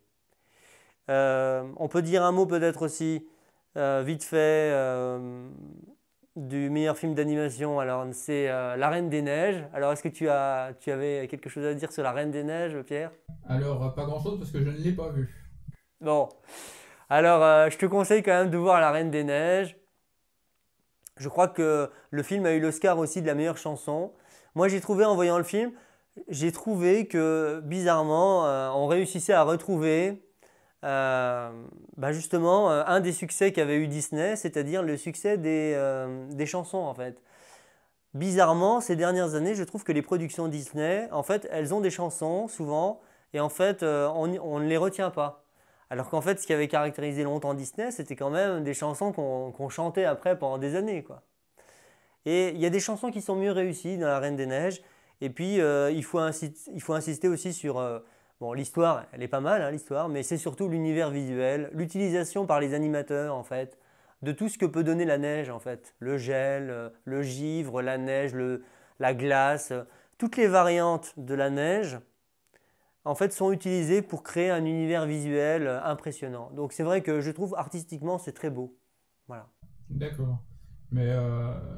Euh, on peut dire un mot peut-être aussi, euh, vite fait, euh, du meilleur film d'animation. Alors c'est euh, La Reine des Neiges. Alors est-ce que tu as, tu avais quelque chose à dire sur La Reine des Neiges, Pierre? Alors, euh, pas grand-chose parce que je ne l'ai pas vu. Bon, alors euh, je te conseille quand même de voir La Reine des Neiges. Je crois que le film a eu l'Oscar aussi de la meilleure chanson. Moi j'ai trouvé en voyant le film, j'ai trouvé que bizarrement euh, on réussissait à retrouver euh, bah justement euh, un des succès qu'avait eu Disney, c'est-à-dire le succès des, euh, des chansons en fait. Bizarrement, ces dernières années, je trouve que les productions Disney, en fait, elles ont des chansons souvent, et en fait, euh, on, on ne les retient pas. Alors qu'en fait, ce qui avait caractérisé longtemps Disney, c'était quand même des chansons qu'on qu'on chantait après pendant des années, quoi. Et il y a des chansons qui sont mieux réussies dans La Reine des Neiges. Et puis, euh, il faut, insi- il faut insister aussi sur... euh, bon, l'histoire, elle est pas mal, hein, l'histoire, mais c'est surtout l'univers visuel, l'utilisation par les animateurs, en fait, de tout ce que peut donner la neige, en fait. Le gel, euh, le givre, la neige, le- la glace. euh, Toutes les variantes de la neige, en fait, sont utilisées pour créer un univers visuel euh, impressionnant. Donc, c'est vrai que je trouve artistiquement, c'est très beau. Voilà. D'accord. Mais euh,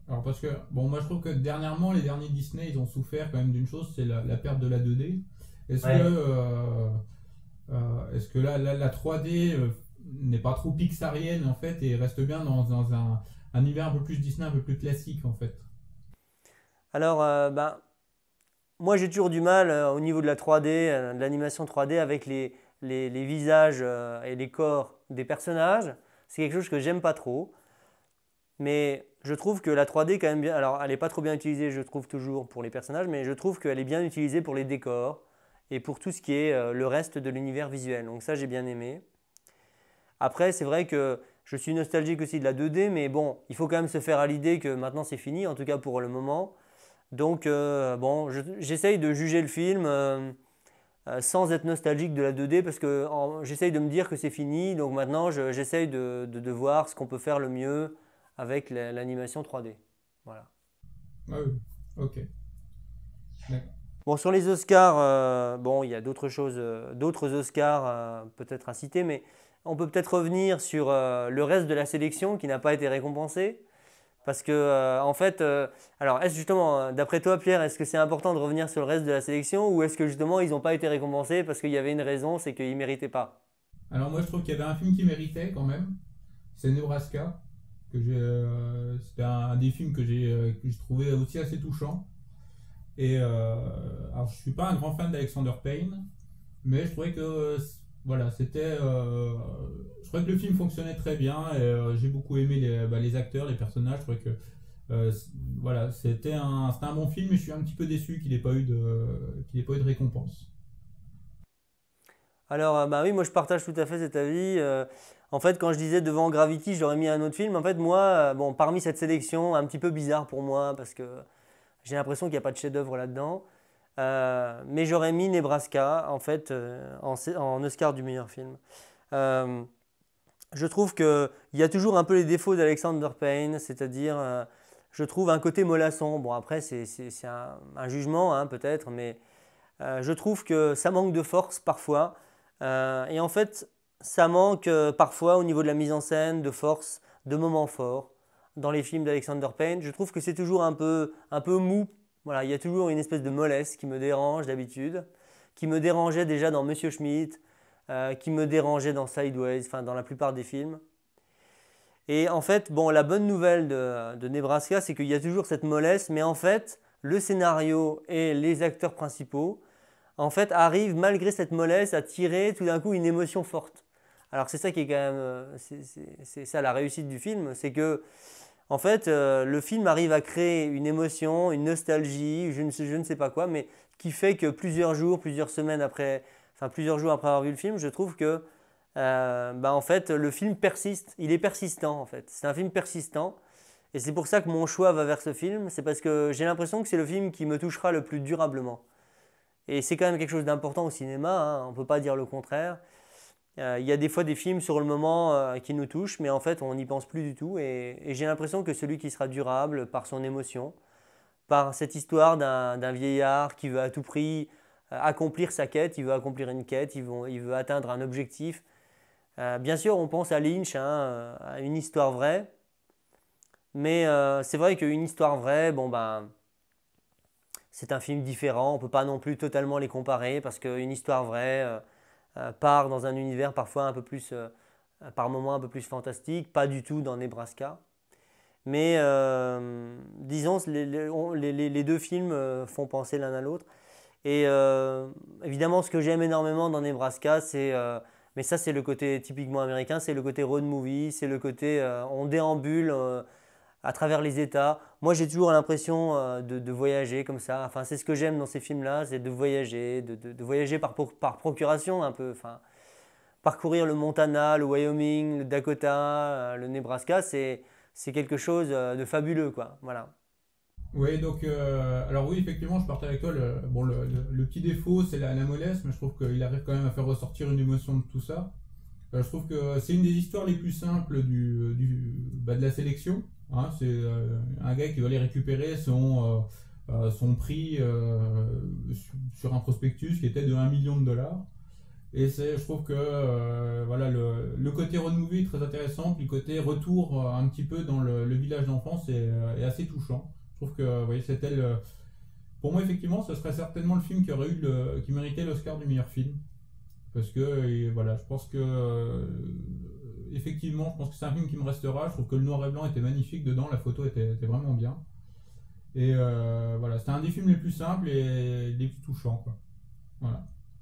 Alors parce que, bon, moi je trouve que dernièrement, les derniers Disney, ils ont souffert quand même d'une chose, c'est la, la perte de la deux D. Est-ce que, Ouais. euh, euh, est-ce que la, la, la trois D euh, n'est pas trop pixarienne en fait et reste bien dans, dans un, un univers un peu plus Disney, un peu plus classique en fait? Alors, euh, ben, moi j'ai toujours du mal euh, au niveau de la trois D, euh, de l'animation trois D avec les, les, les visages euh, et les corps des personnages. C'est quelque chose que j'aime pas trop. Mais je trouve que la trois D, quand même bien. Alors, elle n'est pas trop bien utilisée, je trouve toujours pour les personnages, mais je trouve qu'elle est bien utilisée pour les décors et pour tout ce qui est euh, le reste de l'univers visuel. Donc, ça, j'ai bien aimé. Après, c'est vrai que je suis nostalgique aussi de la deux D, mais bon, il faut quand même se faire à l'idée que maintenant c'est fini, en tout cas pour le moment. Donc, euh, bon, je- j'essaye de juger le film euh, euh, sans être nostalgique de la deux D parce que en- j'essaye de me dire que c'est fini. Donc maintenant, je- j'essaye de, de- de voir ce qu'on peut faire le mieux avec la- l'animation trois D. Voilà. Ah oui, ok. D'accord. Bon, sur les Oscars, euh, bon, il y a d'autres choses, euh, d'autres Oscars euh, peut-être à citer, mais on peut peut-être revenir sur euh, le reste de la sélection qui n'a pas été récompensé. Parce que, euh, en fait, euh, alors, est-ce justement, euh, d'après toi, Pierre, est-ce que c'est important de revenir sur le reste de la sélection ou est-ce que justement ils n'ont pas été récompensés parce qu'il y avait une raison, c'est qu'ils ne méritaient pas? Alors moi je trouve qu'il y avait un film qui méritait quand même, c'est Nebraska, que j'ai, euh, c'était un, un des films que j'ai euh, que je trouvais aussi assez touchant. Et euh, alors je suis pas un grand fan d'Alexander Payne, mais je trouvais que euh, c- voilà, c'était, euh, je trouvais que le film fonctionnait très bien et euh, j'ai beaucoup aimé les, bah, les acteurs, les personnages. Je trouvais que euh, c- voilà, c'était un, c'était un bon film, mais je suis un petit peu déçu qu'il n'ait pas eu de, qu'il ait pas eu de récompense. Alors, euh, bah oui, moi je partage tout à fait cet avis. Euh, en fait, quand je disais devant Gravity, j'aurais mis un autre film. En fait, moi, euh, bon, parmi cette sélection, un petit peu bizarre pour moi parce que j'ai l'impression qu'il n'y a pas de chef-d'œuvre là-dedans. Euh, mais j'aurais mis Nebraska, en fait, euh, en, en Oscar du meilleur film. Euh, je trouve qu'il y a toujours un peu les défauts d'Alexander Payne, c'est-à-dire, euh, je trouve un côté mollasson. Bon, après, c'est c'est- c'est un, un jugement, hein, peut-être, mais euh, je trouve que ça manque de force parfois. Euh, et en fait, ça manque euh, parfois au niveau de la mise en scène, de force, de moments forts. Dans les films d'Alexander Payne, je trouve que c'est toujours un peu, un peu mou. Voilà, il y a toujours une espèce de mollesse qui me dérange d'habitude, qui me dérangeait déjà dans Monsieur Schmidt, euh, qui me dérangeait dans Sideways, enfin dans la plupart des films. Et en fait, bon, la bonne nouvelle de, de Nebraska, c'est qu'il y a toujours cette mollesse, mais en fait, le scénario et les acteurs principaux en fait, arrive malgré cette mollesse à tirer tout d'un coup une émotion forte. Alors c'est ça qui est quand même, euh, c'est c'est- c'est ça la réussite du film, c'est que en fait euh, le film arrive à créer une émotion, une nostalgie, je ne sais, je ne sais pas quoi, mais qui fait que plusieurs jours, plusieurs semaines après, enfin plusieurs jours après avoir vu le film, je trouve que euh, bah, en fait le film persiste, il est persistant en fait. C'est un film persistant et c'est pour ça que mon choix va vers ce film, c'est parce que j'ai l'impression que c'est le film qui me touchera le plus durablement. Et c'est quand même quelque chose d'important au cinéma, hein, on ne peut pas dire le contraire. Euh, Il y a des fois des films sur le moment euh, qui nous touchent, mais en fait on n'y pense plus du tout. Et, et j'ai l'impression que celui qui sera durable par son émotion, par cette histoire d'un d'un vieillard qui veut à tout prix euh, accomplir sa quête, il veut accomplir une quête, il veut, il veut atteindre un objectif. Euh, bien sûr, on pense à Lynch, hein, euh, à une histoire vraie, mais euh, c'est vrai qu'une histoire vraie, bon ben, c'est un film différent, on ne peut pas non plus totalement les comparer parce qu'une histoire vraie euh, euh, part dans un univers parfois un peu plus, euh, par moments un peu plus fantastique, pas du tout dans Nebraska. Mais euh, disons, les, les, on- les- les- les deux films euh, font penser l'un à l'autre. Et euh, évidemment, ce que j'aime énormément dans Nebraska, c'est, euh, mais ça c'est le côté typiquement américain, c'est le côté road movie, c'est le côté euh, on déambule euh, à travers les États. Moi, j'ai toujours l'impression euh, de, de voyager comme ça. Enfin, c'est ce que j'aime dans ces films-là, c'est de voyager, de, de- de voyager par, pro- par procuration un peu. Enfin, parcourir le Montana, le Wyoming, le Dakota, euh, le Nebraska, c'est, c'est quelque chose euh, de fabuleux, quoi. Voilà. Oui, donc, euh, alors oui, effectivement, je partage avec toi. Le, bon, le, le- le petit défaut, c'est la, la mollesse, mais je trouve qu'il arrive quand même à faire ressortir une émotion de tout ça. Euh, je trouve que c'est une des histoires les plus simples du, du, bah, de la sélection. Hein. C'est euh, un gars qui va aller récupérer son, euh, euh, son prix euh, sur, sur un prospectus qui était de un million de dollars. Et c'est, je trouve que euh, voilà, le, le côté road movie est très intéressant, puis le côté retour euh, un petit peu dans le, le village d'enfance est, euh, est assez touchant. Je trouve que oui, c'était le, pour moi effectivement, ce serait certainement le film qui aurait eu le, qui méritait l'Oscar du meilleur film. Parce que et voilà, je pense que euh, effectivement, je pense que c'est un film qui me restera. Je trouve que le noir et blanc était magnifique dedans, la photo était, était vraiment bien. Et euh, voilà, c'était un des films les plus simples et les plus touchants, quoi. Voilà.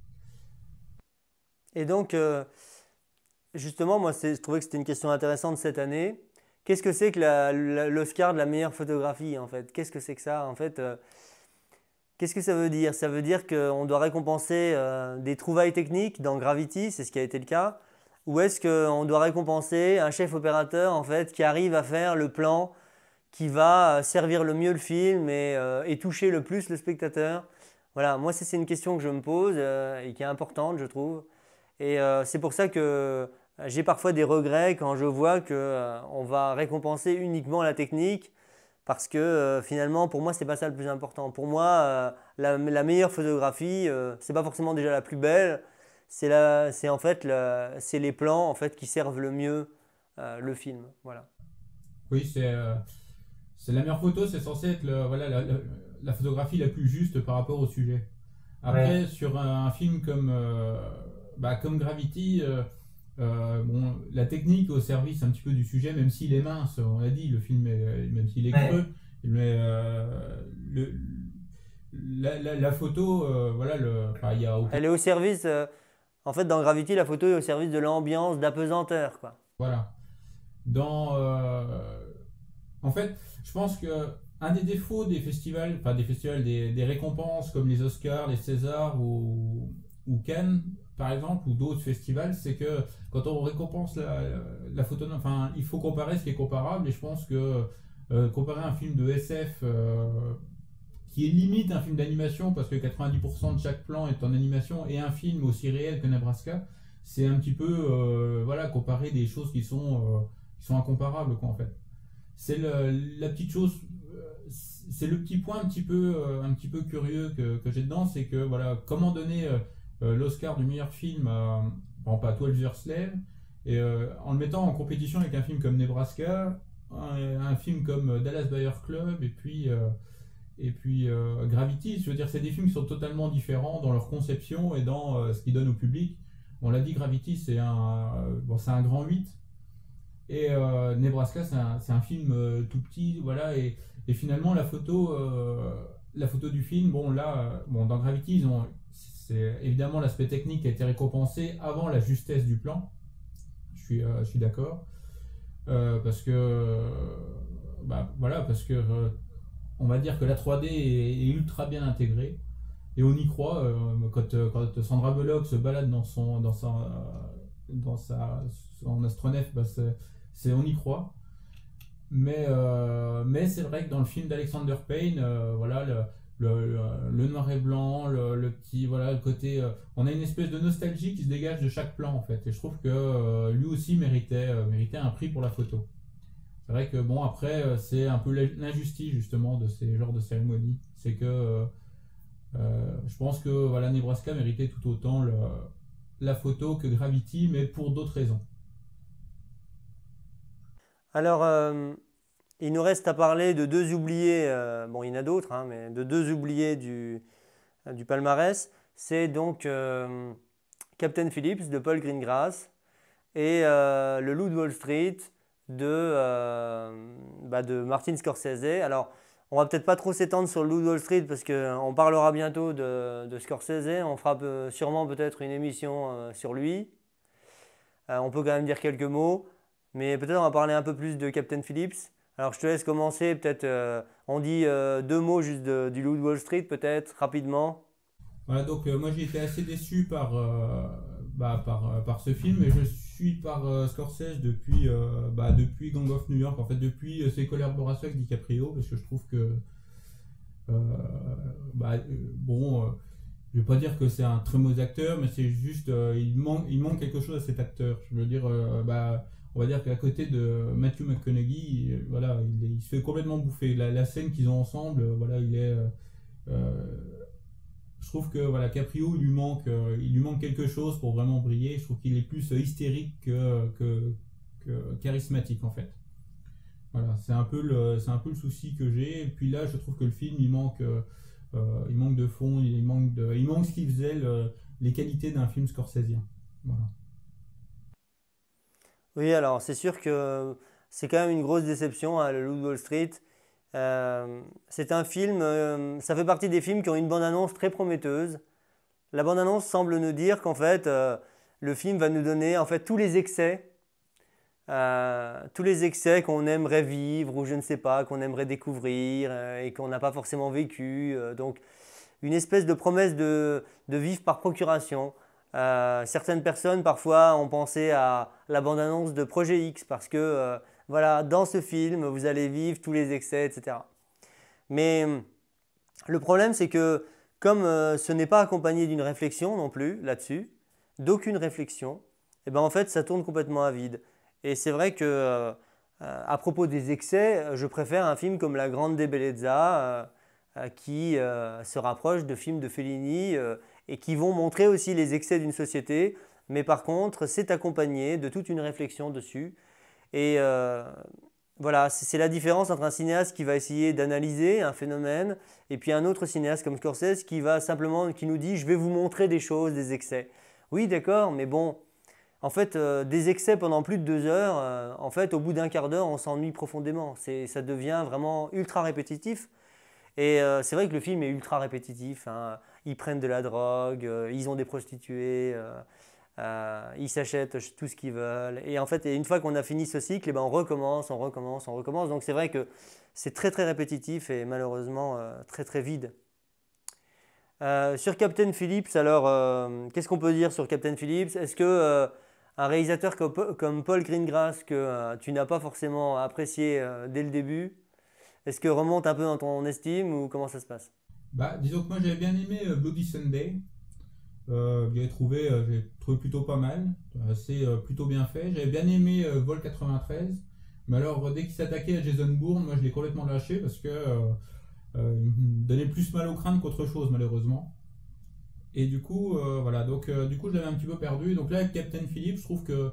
Et donc, euh, justement, moi, c'est- je trouvais que c'était une question intéressante cette année. Qu'est-ce que c'est que la- la- l'Oscar de la meilleure photographie, en fait? Qu'est-ce que c'est que ça? En fait, euh, qu'est-ce que ça veut dire? Ça veut dire qu'on doit récompenser euh, des trouvailles techniques dans Gravity, c'est ce qui a été le cas, ou est-ce qu'on doit récompenser un chef opérateur, en fait, qui arrive à faire le plan qui va euh, servir le mieux le film et, euh, et toucher le plus le spectateur? Voilà, moi, ça, c'est une question que je me pose euh, et qui est importante, je trouve. Et euh, c'est pour ça que euh, j'ai parfois des regrets quand je vois que euh, on va récompenser uniquement la technique parce que euh, finalement pour moi c'est pas ça le plus important. Pour moi euh, la, la meilleure photographie euh, c'est pas forcément déjà la plus belle, c'est la, c'est en fait la- c'est les plans en fait qui servent le mieux euh, le film. Voilà. Oui, c'est euh, c'est la meilleure photo, c'est censé être le, voilà, la, la- la photographie la plus juste par rapport au sujet. Ouais. Après, sur un, un film comme, euh, bah, comme Gravity, euh, euh, bon, la technique au service un petit peu du sujet, même s'il est mince, on l'a dit, le film, est, même s'il est Ouais. creux, mais euh, le, la, la, la photo, euh, voilà, le, enfin, il y a aucun, Elle est au service euh, en fait dans Gravity la photo est au service de l'ambiance, d'apesanteur quoi. voilà. Dans, euh, en fait, je pense que un des défauts des festivals, enfin des festivals, des, des récompenses comme les Oscars, les Césars ou, ou Cannes, par exemple, ou d'autres festivals, c'est que quand on récompense la, la photo, enfin, il faut comparer ce qui est comparable. Et je pense que euh, comparer un film de S F euh, qui est limite un film d'animation parce que quatre-vingt-dix pour cent de chaque plan est en animation et un film aussi réel que Nebraska, c'est un petit peu euh, voilà, comparer des choses qui sont, euh, qui sont incomparables quoi en fait. C'est le- la petite chose, euh, c'est le petit point un petit peu, euh, un petit peu curieux que, que j'ai dedans, c'est que voilà, comment donner euh, euh, l'Oscar du meilleur film à, par exemple, à twelve Years Slave, et euh, en le mettant en compétition avec un film comme Nebraska, un, un film comme Dallas Buyer Club, et puis, euh, et puis euh, Gravity. Je veux dire, c'est des films qui sont totalement différents dans leur conception et dans euh, ce qu'ils donnent au public. On l'a dit, Gravity, c'est un, euh, bon, c'est un grand huit. Et euh, Nebraska, c'est un, c'est un film euh, tout petit, voilà, et, et finalement la photo, euh, la photo du film, bon là, euh, bon dans Gravity, ils ont, c'est évidemment l'aspect technique qui a été récompensé avant la justesse du plan. Je suis, euh, je suis d'accord, Euh, parce que, euh, bah voilà, parce que euh, on va dire que la trois D est, est ultra bien intégrée et on y croit euh, quand, euh, quand Sandra Bullock se balade dans son, dans sa, euh, dans sa, son astronef, bah c'est, c'est, on y croit. Mais, euh, mais c'est vrai que dans le film d'Alexander Payne, euh, voilà, le, le, le, le noir et blanc, le, le petit, voilà, le côté, euh, on a une espèce de nostalgie qui se dégage de chaque plan en fait. Et je trouve que euh, lui aussi méritait, euh, méritait un prix pour la photo. C'est vrai que bon, après, euh, c'est un peu l'injustice justement de ces genres de cérémonies. C'est que euh, euh, je pense que voilà, Nebraska méritait tout autant le, la photo que Gravity, mais pour d'autres raisons. Alors euh, il nous reste à parler de deux oubliés, euh, bon il y en a d'autres, hein, mais de deux oubliés du, du palmarès. C'est donc euh, Captain Phillips de Paul Greengrass et euh, Le Loup de Wall Street de, euh, bah, de Martin Scorsese. Alors, on va peut-être pas trop s'étendre sur Le Loup de Wall Street parce qu'on parlera bientôt de, de Scorsese. On fera peu- sûrement peut-être une émission euh, sur lui. Euh, on peut quand même dire quelques mots, mais peut-être on va parler un peu plus de Captain Phillips. Alors, je te laisse commencer. Peut-être euh, on dit euh, deux mots juste de- du Loup de Wall Street, peut-être rapidement. Voilà, donc euh, moi j'ai été assez déçu par, euh, bah, par, euh, par ce film et je suis par euh, Scorsese depuis, euh, bah, depuis Gang of New York, en fait depuis euh, ses collaborations avec DiCaprio, parce que je trouve que, euh, bah, euh, bon, euh, je vais pas dire que c'est un très mauvais acteur, mais c'est juste, euh, il, manque, il manque quelque chose à cet acteur. Je veux dire, euh, bah, on va dire qu'à côté de Matthew McConaughey, euh, voilà, il, est- il se fait complètement bouffer. La, la scène qu'ils ont ensemble, euh, voilà, il est... euh, euh, Je trouve que voilà, Caprio, il lui manque, euh, il lui manque quelque chose pour vraiment briller. Je trouve qu'il est plus euh, hystérique que, que, que charismatique en fait. Voilà, c'est un peu le, c'est un peu le souci que j'ai. Et puis là, je trouve que le film, il manque, euh, euh, il manque de fond, il manque de, il manque ce qui faisait le- les qualités d'un film scorsésien. Voilà. Oui, alors c'est sûr que c'est quand même une grosse déception, hein, le Loup de Wall Street. Euh, c'est un film, euh, ça fait partie des films qui ont une bande-annonce très prometteuse. La bande-annonce semble nous dire qu'en fait, euh, le film va nous donner en fait tous les excès, euh, tous les excès qu'on aimerait vivre ou je ne sais pas, qu'on aimerait découvrir euh, et qu'on n'a pas forcément vécu. Euh, donc, une espèce de promesse de, de vivre par procuration. Euh, certaines personnes parfois ont pensé à la bande-annonce de Projet X parce que euh, voilà, dans ce film, vous allez vivre tous les excès, et cetera. Mais le problème, c'est que comme euh, ce n'est pas accompagné d'une réflexion non plus là-dessus, d'aucune réflexion, et ben en fait, ça tourne complètement à vide. Et c'est vrai que euh, euh, à propos des excès, je préfère un film comme La Grande Bellezza euh, euh, qui euh, se rapproche de films de Fellini euh, et qui vont montrer aussi les excès d'une société, mais par contre, c'est accompagné de toute une réflexion dessus. Et euh, voilà, c'est c'est la différence entre un cinéaste qui va essayer d'analyser un phénomène et puis un autre cinéaste comme Scorsese qui va simplement, qui nous dit je vais vous montrer des choses, des excès. Oui, d'accord, mais bon, en fait, euh, des excès pendant plus de deux heures, euh, en fait, au bout d'un quart d'heure, on s'ennuie profondément. C'est, ça devient vraiment ultra répétitif. Et euh, c'est vrai que le film est ultra répétitif, hein. Ils prennent de la drogue, euh, ils ont des prostituées, euh, euh, ils s'achètent tout ce qu'ils veulent. Et en fait, et une fois qu'on a fini ce cycle, eh ben, on recommence, on recommence, on recommence. Donc c'est vrai que c'est très très répétitif et malheureusement euh, très très vide. Euh, sur Captain Phillips, alors euh, qu'est-ce qu'on peut dire sur Captain Phillips? Est-ce que euh, un réalisateur comme, comme Paul Greengrass que euh, tu n'as pas forcément apprécié euh, dès le début, est-ce que remonte un peu dans ton estime ou comment ça se passe? Bah, disons que moi j'avais bien aimé euh, Bloody Sunday. Euh, j'avais trouvé, euh, j'ai trouvé plutôt pas mal, assez euh, plutôt bien fait. J'avais bien aimé euh, Vol quatre-vingt-treize, mais alors dès qu'il s'attaquait à Jason Bourne, moi je l'ai complètement lâché parce que euh, euh, il me donnait plus mal au crâne qu'autre chose malheureusement. Et du coup, euh, voilà, donc euh, du coup je l'avais un petit peu perdu. Donc là avec Captain Phillips, je trouve que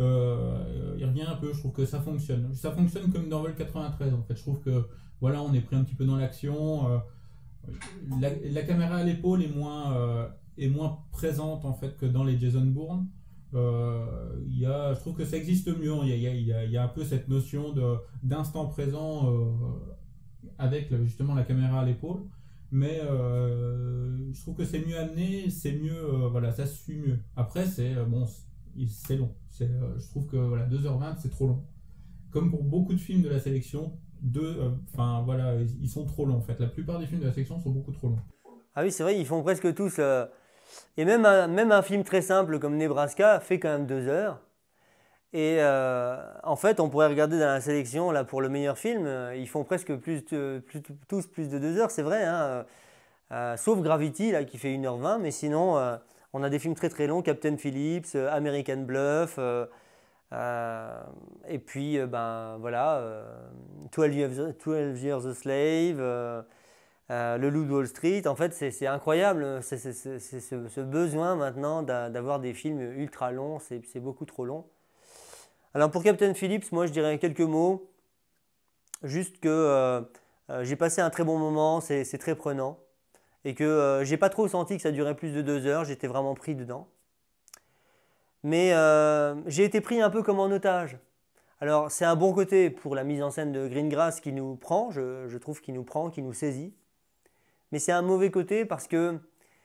euh, il revient un peu, je trouve que ça fonctionne. Ça fonctionne comme dans Vol quatre-vingt-treize en fait. Je trouve que voilà, on est pris un petit peu dans l'action. Euh, la, la caméra à l'épaule est moins, euh, est moins présente en fait que dans les Jason Bourne. Euh, il y a, je trouve que ça existe mieux. Il y a, il y a- il y a- il y a un peu cette notion de, d'instant présent euh, avec le- justement la caméra à l'épaule. Mais euh, je trouve que c'est mieux amené, c'est mieux, euh, voilà, ça se suit mieux. Après, c'est euh, bon, c'est c'est long. C'est, euh, je trouve que voilà, deux heures vingt c'est trop long. Comme pour beaucoup de films de la sélection, deux, euh, enfin voilà, ils, ils sont trop longs en fait. La plupart des films de la sélection sont beaucoup trop longs. Ah oui, c'est vrai, ils font presque tous. euh, Et même un, même un film très simple comme Nebraska fait quand même deux heures. Et euh, en fait, on pourrait regarder dans la sélection là pour le meilleur film, euh, ils font presque plus de- plus- tous plus de deux heures, c'est vrai, hein, euh, euh, sauf Gravity là qui fait une heure vingt, mais sinon euh, on a des films très très longs, Captain Phillips, euh, American Bluff, euh, euh, et puis euh, ben voilà, euh, douze Years, douze Years a Slave, euh, euh, Le Loup de Wall Street. En fait, c'est c'est incroyable, c'est c'est- c'est- c'est ce, ce besoin maintenant d'a- d'avoir des films ultra longs, c'est c'est beaucoup trop long. Alors pour Captain Phillips, moi je dirais quelques mots, juste que euh, euh, j'ai passé un très bon moment, c'est c'est très prenant, et que euh, j'ai pas trop senti que ça durait plus de deux heures, j'étais vraiment pris dedans. Mais euh, j'ai été pris un peu comme en otage. Alors c'est un bon côté pour la mise en scène de Greengrass qui nous prend, je, je trouve qu'il nous prend, qui nous saisit. Mais c'est un mauvais côté parce que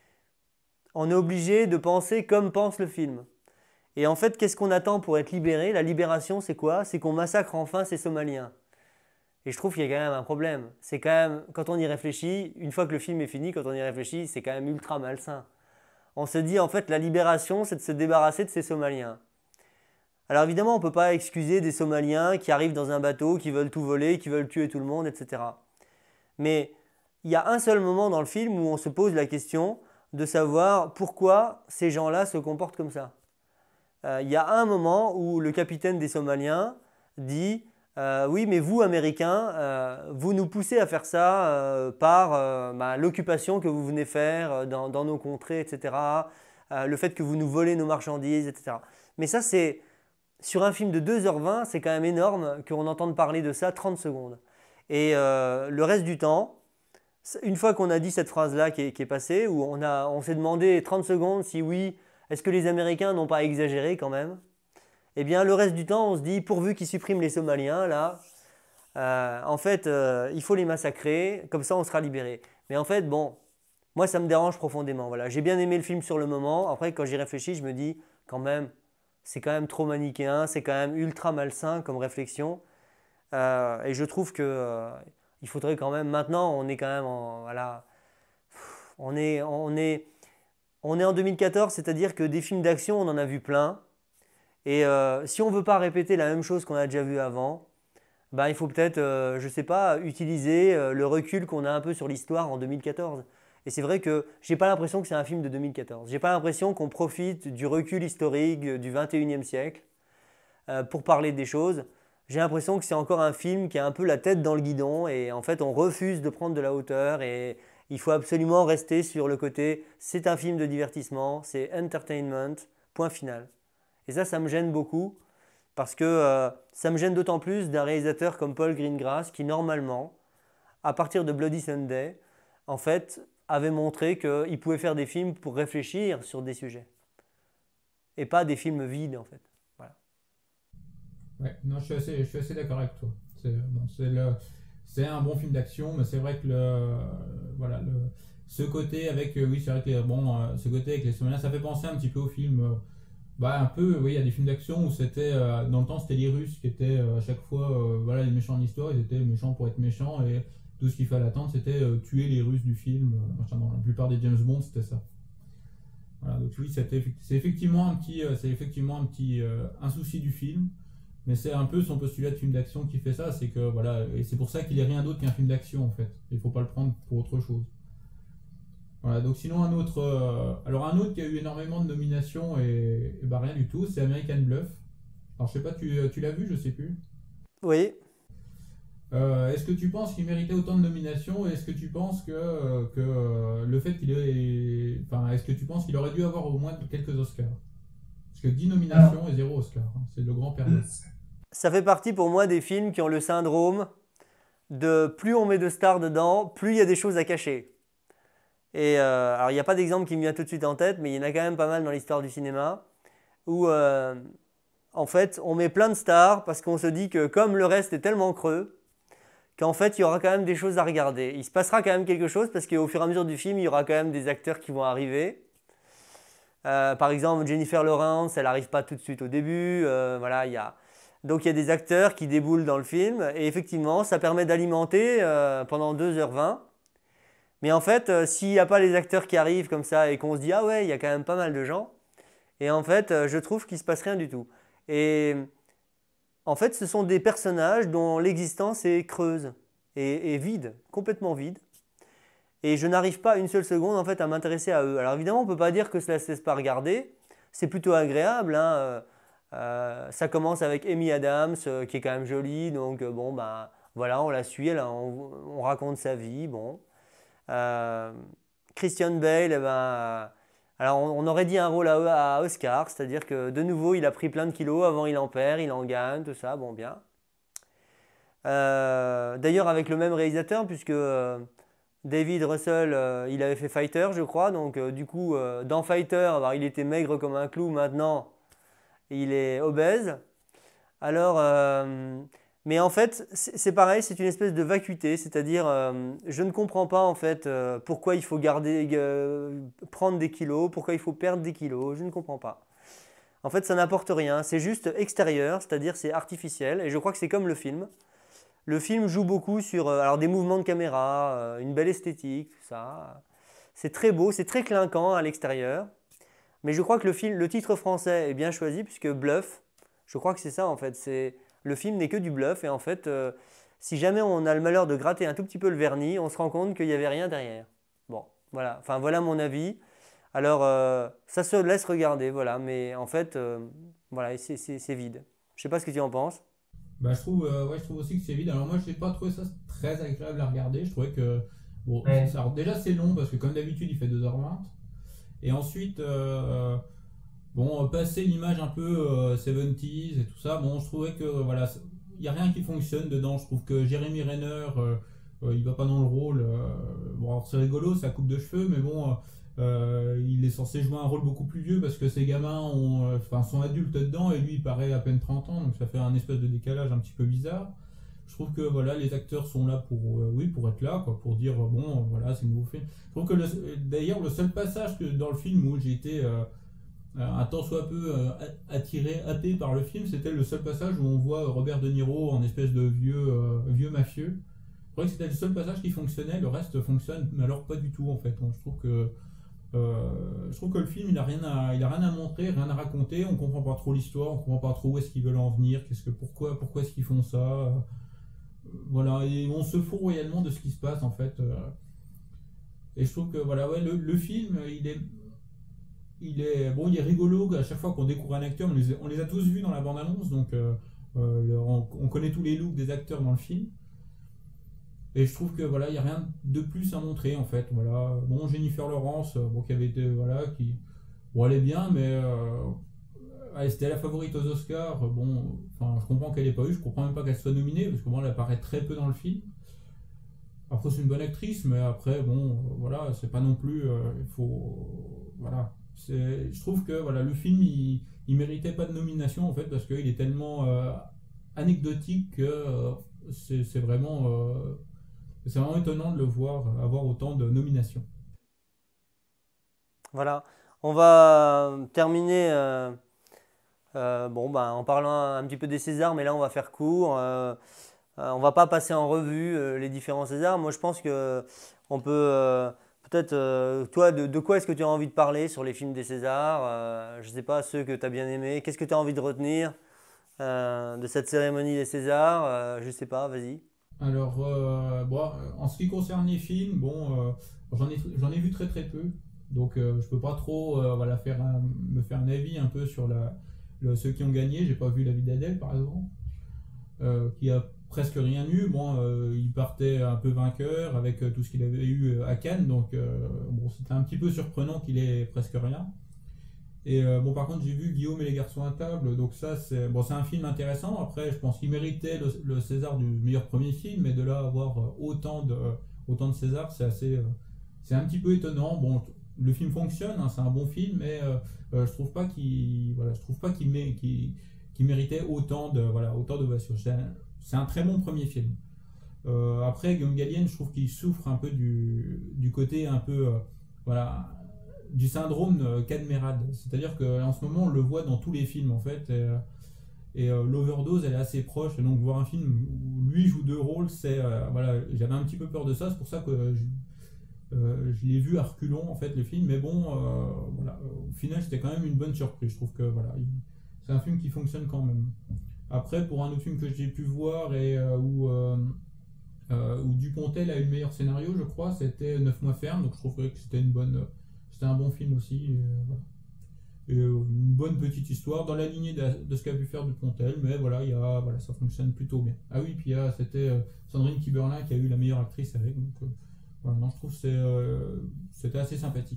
on est obligé de penser comme pense le film. Et en fait, qu'est-ce qu'on attend pour être libéré? La libération, c'est quoi? C'est qu'on massacre enfin ces Somaliens. Et je trouve qu'il y a quand même un problème. C'est quand même, quand on y réfléchit, une fois que le film est fini, quand on y réfléchit, c'est quand même ultra malsain. On se dit en fait la libération, c'est de se débarrasser de ces Somaliens. Alors évidemment, on ne peut pas excuser des Somaliens qui arrivent dans un bateau, qui veulent tout voler, qui veulent tuer tout le monde, et cetera. Mais il y a un seul moment dans le film où on se pose la question de savoir pourquoi ces gens-là se comportent comme ça. Euh, il y a un moment où le capitaine des Somaliens dit Euh, oui, mais vous, Américains, euh, vous nous poussez à faire ça euh, par euh, bah, l'occupation que vous venez faire euh, dans, dans nos contrées, et cetera. Euh, le fait que vous nous volez nos marchandises, et cetera. Mais ça, c'est sur un film de deux heures vingt, c'est quand même énorme qu'on entende parler de ça trente secondes. Et euh, le reste du temps, une fois qu'on a dit cette phrase-là qui est, qui est passée, où on, a, on s'est demandé trente secondes si oui, est-ce que les Américains n'ont pas exagéré quand même? Eh bien, le reste du temps, on se dit, pourvu qu'ils suppriment les Somaliens, là, euh, en fait, euh, il faut les massacrer, comme ça on sera libéré. Mais en fait, bon, moi ça me dérange profondément. Voilà. J'ai bien aimé le film sur le moment. Après, quand j'y réfléchis, je me dis, quand même, c'est quand même trop manichéen, c'est quand même ultra malsain comme réflexion. Euh, et je trouve que euh, il faudrait quand même, maintenant, on est quand même en, voilà, on est, on est, on est en deux mille quatorze, c'est-à-dire que des films d'action, on en a vu plein. Et euh, si on ne veut pas répéter la même chose qu'on a déjà vu avant, bah, il faut peut-être, euh, je ne sais pas, utiliser euh, le recul qu'on a un peu sur l'histoire en deux mille quatorze. Et c'est vrai que je n'ai pas l'impression que c'est un film de deux mille quatorze. Je n'ai pas l'impression qu'on profite du recul historique du vingt et unième siècle euh, pour parler des choses. J'ai l'impression que c'est encore un film qui a un peu la tête dans le guidon et en fait on refuse de prendre de la hauteur et il faut absolument rester sur le côté c'est un film de divertissement, c'est entertainment, point final. Et ça, ça me gêne beaucoup parce que euh, ça me gêne d'autant plus d'un réalisateur comme Paul Greengrass qui normalement, à partir de Bloody Sunday, en fait, avait montré qu'il pouvait faire des films pour réfléchir sur des sujets et pas des films vides en fait. Voilà. Ouais, non, je suis assez, je suis assez d'accord avec toi. C'est bon, c'est le, c'est un bon film d'action, mais c'est vrai que le, euh, voilà, le, ce côté avec, euh, oui, c'est vrai que les- bon, euh, ce côté avec les Somaliens, ça fait penser un petit peu au film, euh, bah un peu, oui, il y a des films d'action où c'était, euh, dans le temps, c'était les Russes qui étaient euh, à chaque fois, euh, voilà, les méchants de l'histoire, ils étaient méchants pour être méchants et tout ce qu'il fallait attendre, c'était euh, tuer les Russes du film. euh, machin. Dans la plupart des James Bond, c'était ça. Voilà, donc oui, c'était, c'est effectivement un petit, euh, c'est effectivement un petit, euh, un souci du film. Mais c'est un peu son postulat de film d'action qui fait ça, c'est que voilà, et c'est pour ça qu'il est rien d'autre qu'un film d'action en fait. Il faut pas le prendre pour autre chose. Voilà, donc sinon un autre, euh, alors un autre qui a eu énormément de nominations et, et bah rien du tout, c'est American Bluff. Alors je sais pas, tu, tu l'as vu, je sais plus. Oui, Euh, est-ce que tu penses qu'il méritait autant de nominations et est-ce que tu penses que, euh, que euh, le fait qu'il ait, enfin, est-ce que tu penses qu'il aurait dû avoir au moins quelques Oscars? Parce que dix nominations et zéro Oscar, hein, c'est le grand perdant. ça fait partie pour moi des films qui ont le syndrome de plus on met de stars dedans, plus il y a des choses à cacher. Et euh, alors il n'y a pas d'exemple qui me vient tout de suite en tête, mais il y en a quand même pas mal dans l'histoire du cinéma où euh, en fait on met plein de stars parce qu'on se dit que comme le reste est tellement creux, qu'en fait il y aura quand même des choses à regarder. Il se passera quand même quelque chose parce qu'au fur et à mesure du film, il y aura quand même des acteurs qui vont arriver. Euh, par exemple, Jennifer Lawrence, elle n'arrive pas tout de suite au début. Euh, voilà, il y a... Donc il y a des acteurs qui déboulent dans le film et effectivement, ça permet d'alimenter euh, pendant deux heures vingt. Mais en fait, euh, s'il n'y a pas les acteurs qui arrivent comme ça et qu'on se dit ah ouais, il y a quand même pas mal de gens, et en fait, euh, je trouve qu'il ne se passe rien du tout. Et en fait, ce sont des personnages dont l'existence est creuse et, et vide, complètement vide. Et je n'arrive pas une seule seconde en fait à m'intéresser à eux. Alors évidemment, on ne peut pas dire que cela ne se laisse pas regarder. C'est plutôt agréable, hein. Euh, euh, ça commence avec Amy Adams, euh, qui est quand même jolie. Donc euh, bon, ben voilà, on la suit, elle, on, on raconte sa vie. Bon. Euh, Christian Bale, eh ben, euh, alors on, on aurait dit un rôle à, à Oscar, c'est-à-dire que de nouveau, il a pris plein de kilos. Avant, il en perd, il en gagne, tout ça. Bon, bien. Euh, D'ailleurs, avec le même réalisateur, puisque euh, David Russell, euh, il avait fait Fighter, je crois. Donc, euh, du coup, euh, dans Fighter, alors, il était maigre comme un clou. Maintenant, il est obèse. Alors, euh, mais en fait, c'est c'est pareil, c'est une espèce de vacuité. C'est-à-dire, euh, je ne comprends pas en fait euh, pourquoi il faut garder, euh, prendre des kilos, pourquoi il faut perdre des kilos. Je ne comprends pas. En fait, ça n'apporte rien. C'est juste extérieur, c'est-à-dire c'est artificiel. Et je crois que c'est comme le film. Le film joue beaucoup sur euh, alors des mouvements de caméra, euh, une belle esthétique, tout ça. C'est très beau, c'est très clinquant à l'extérieur. Mais je crois que le, film, le titre français est bien choisi puisque Bluff, je crois que c'est ça en fait. C'est, le film n'est que du bluff et en fait, euh, si jamais on a le malheur de gratter un tout petit peu le vernis, on se rend compte qu'il n'y avait rien derrière. Bon, voilà. Enfin, voilà mon avis. Alors, euh, ça se laisse regarder, voilà. Mais en fait, euh, voilà, c'est c'est- c'est vide. Je ne sais pas ce que tu en penses. Bah, je trouve, euh, ouais, je trouve aussi que c'est vide. Alors moi, je n'ai pas trouvé ça très agréable à regarder. Je trouvais que, bon, Ouais. ça- alors déjà c'est long parce que comme d'habitude, il fait deux heures vingt. Et ensuite, euh, bon, passer l'image un peu euh, soixante-dix et tout ça, bon, je trouvais que, voilà, il n'y a rien qui fonctionne dedans. Je trouve que Jeremy Renner, euh, euh, il va pas dans le rôle. euh, bon, alors c'est rigolo, sa coupe de cheveux, mais bon, euh, il est censé jouer un rôle beaucoup plus vieux parce que ces gamins ont, euh, enfin, sont adultes dedans et lui, il paraît à peine trente ans, donc ça fait un espèce de décalage un petit peu bizarre. Je trouve que voilà, les acteurs sont là pour, euh, oui, pour être là, quoi, pour dire, euh, bon, euh, voilà, c'est le nouveau film. Je trouve que le- d'ailleurs, le seul passage que, dans le film où j'ai été euh, euh, un tant soit peu euh, attiré, happé par le film, c'était le seul passage où on voit Robert De Niro en espèce de vieux, euh, vieux mafieux. Je crois que c'était le seul passage qui fonctionnait, le reste fonctionne, mais alors pas du tout en fait. Donc, je trouve que euh, je trouve que le film il a rien à, il a rien à montrer, rien à raconter. On comprend pas trop l'histoire, on comprend pas trop où est-ce qu'ils veulent en venir, qu'est-ce que pourquoi, pourquoi est-ce qu'ils font ça. Euh, voilà, et on se fout réellement de ce qui se passe en fait. euh. Et je trouve que voilà, ouais, le, le film il est il est bon, il est rigolo à chaque fois qu'on découvre un acteur. On les, on les a tous vus dans la bande-annonce, donc euh, euh, le- on, on connaît tous les looks des acteurs dans le film. Et je trouve que voilà, il y a rien de plus à montrer en fait. Voilà, bon, Jennifer Lawrence, euh, bon, qui avait été voilà, qui, bon, elle est bien, mais euh, ouais, c'était la favorite aux Oscars. Bon, enfin, je comprends qu'elle ait pas eu, je comprends même pas qu'elle soit nominée parce que bon, elle apparaît très peu dans le film. Après, c'est une bonne actrice, mais après, bon, euh, voilà, c'est pas non plus. euh, Il faut. Voilà. C'est, je trouve que voilà, le film, il, il méritait pas de nomination, en fait, parce qu'il est tellement euh, anecdotique que euh, c'est c'est vraiment, euh, c'est vraiment étonnant de le voir avoir autant de nominations. Voilà. On va euh, terminer euh, euh, bon, bah, en parlant un petit peu des Césars, mais là on va faire court. Euh, euh, on va pas passer en revue euh, les différents Césars. Moi je pense que on peut euh, peut-être, euh, toi, de, de quoi est-ce que tu as envie de parler sur les films des Césars? Euh, je sais pas, ceux que tu as bien aimés. Qu'est-ce que tu as envie de retenir euh, de cette cérémonie des Césars? Euh, je sais pas, vas-y. Alors, euh, bon, en ce qui concerne les films, bon, euh, j'en ai, j'en ai vu très très peu, donc euh, je peux pas trop euh, voilà, faire un- me faire un avis un peu sur la, le- ceux qui ont gagné. J'ai pas vu La vie d'Adèle par exemple, euh, qui a presque rien eu. Bon, euh, il partait un peu vainqueur avec euh, tout ce qu'il avait eu euh, à Cannes, donc euh, bon, c'était un petit peu surprenant qu'il ait presque rien. Et euh, bon, par contre, j'ai vu Guillaume et les garçons à table, donc ça, c'est bon, c'est un film intéressant. Après, je pense qu'il méritait le, le César du meilleur premier film, mais de là avoir euh, autant de, autant de Césars, c'est assez, euh, c'est un petit peu étonnant. Bon, le film fonctionne, hein, c'est un bon film, mais euh, euh, je trouve pas qu'il, voilà, je trouve pas qu'il mé- qu'il- qu'il méritait autant de, voilà, autant d'ovations. C'est un, c'est un très bon premier film. Euh, après, Guillaume Gallienne, je trouve qu'il souffre un peu du, du côté un peu, euh, voilà, du syndrome euh, Cadmerade. C'est-à-dire qu'en ce moment, on le voit dans tous les films en fait. Et, euh, et, euh, l'overdose, elle est assez proche. Et donc, voir un film où lui joue deux rôles, c'est. Euh, voilà, j'avais un petit peu peur de ça. C'est pour ça que euh, je, euh, je l'ai vu à reculons en fait, le film. Mais bon, euh, voilà, au final, c'était quand même une bonne surprise. Je trouve que voilà, il- c'est un film qui fonctionne quand même. Après, pour un autre film que j'ai pu voir et euh, où. Euh, euh, où Dupontel a eu le meilleur scénario, je crois, c'était Neuf mois ferme, donc je trouvais que c'était une bonne, c'était un bon film aussi. Et, euh, voilà. Et, euh, une bonne petite histoire dans la lignée de, de ce qu'a pu faire Dupontel, mais voilà, il y a, voilà, ça fonctionne plutôt bien. Ah oui, puis il y a- c'était euh, Sandrine Kiberlin qui a eu la meilleure actrice avec, donc euh, voilà, non, je trouve que c'est, euh, c'était assez sympathique.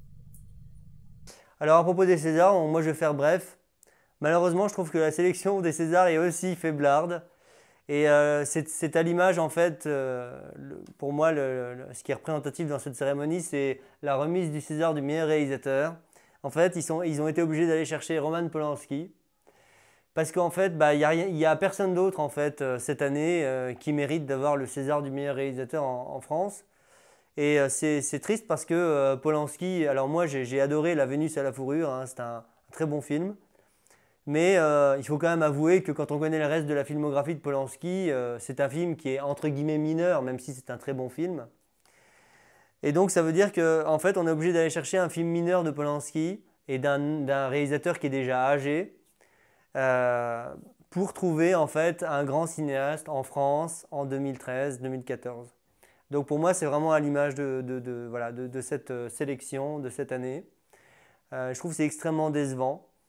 Alors à propos des Césars, bon, moi je vais faire bref. Malheureusement, je trouve que la sélection des Césars est aussi faiblarde. Et euh, c'est c'est à l'image, en fait, euh, le- pour moi, le- le- ce qui est représentatif dans cette cérémonie, c'est la remise du César du meilleur réalisateur. En fait, ils, sont, ils ont été obligés d'aller chercher Roman Polanski, parce qu'en fait, bah, il n'y a, rien- il y a personne d'autre, en fait, euh, cette année, euh, qui mérite d'avoir le César du meilleur réalisateur en, en France. Et euh, c'est c'est triste parce que euh, Polanski, alors moi, j'ai j'ai adoré La Vénus à la fourrure, hein, c'est un, un très bon film. Mais euh, il faut quand même avouer que quand on connaît le reste de la filmographie de Polanski, euh, c'est un film qui est entre guillemets mineur, même si c'est un très bon film. Et donc ça veut dire qu'en fait on est obligé d'aller chercher un film mineur de Polanski et d'un d'un réalisateur qui est déjà âgé euh, pour trouver en fait un grand cinéaste en France en deux mille treize deux mille quatorze. Donc pour moi c'est vraiment à l'image de, de, de, voilà, de, de cette euh, sélection de cette année. Euh, je trouve que c'est extrêmement décevant.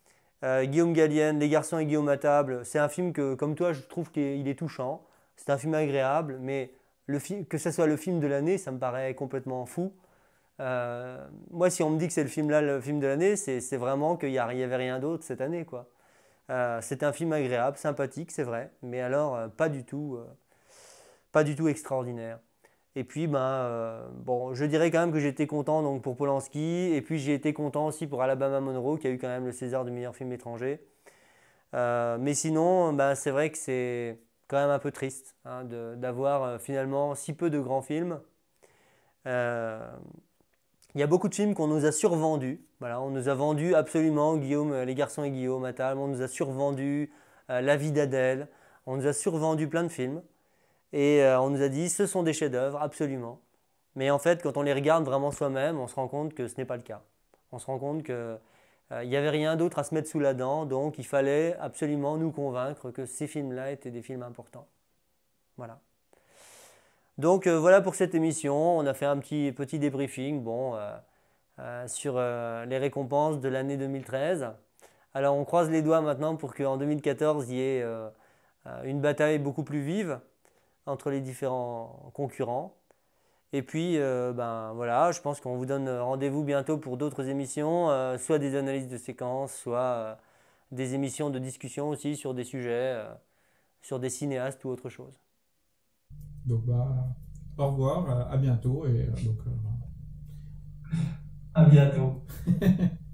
Euh, Guillaume Gallienne, Les garçons et Guillaume à table, c'est un film que, comme toi, je trouve qu'il est touchant. C'est un film agréable, mais le film, que ce soit le film de l'année, ça me paraît complètement fou. Euh, moi, si on me dit que c'est le film-là, le film de l'année, c'est c'est vraiment qu'il n'y avait rien d'autre cette année, quoi. Euh, c'est un film agréable, sympathique, c'est vrai, mais alors euh, pas du tout, euh, pas du tout extraordinaire. Et puis, ben, euh, bon, je dirais quand même que j'étais content donc, pour Polanski, et puis j'ai été content aussi pour Alabama Monroe, qui a eu quand même le César du meilleur film étranger. Euh, mais sinon, ben, c'est vrai que c'est quand même un peu triste hein, de- d'avoir euh, finalement si peu de grands films. Euh, Il y a beaucoup de films qu'on nous a survendus. Voilà, on nous a vendu absolument Guillaume, euh, Les garçons et Guillaume à table, on nous a survendu euh, La vie d'Adèle, on nous a survendu plein de films. Et euh, on nous a dit ce sont des chefs-d'œuvre, absolument. Mais en fait, quand on les regarde vraiment soi-même, on se rend compte que ce n'est pas le cas. On se rend compte qu'il n'y avait rien d'autre à se mettre sous la dent, donc il fallait absolument nous convaincre que ces films-là étaient des films importants. Voilà. Donc euh, voilà pour cette émission. On a fait un petit, petit débriefing bon, euh, euh, sur euh, les récompenses de l'année deux mille treize. Alors on croise les doigts maintenant pour qu'en deux mille quatorze, il y ait euh, euh, une bataille beaucoup plus vive entre les différents concurrents. Et puis, euh, ben voilà, je pense qu'on vous donne rendez-vous bientôt pour d'autres émissions, euh, soit des analyses de séquences, soit euh, des émissions de discussion aussi sur des sujets, euh, sur des cinéastes ou autre chose. Donc, bah, au revoir, à bientôt. Et, euh, donc, euh, À bientôt. voilà.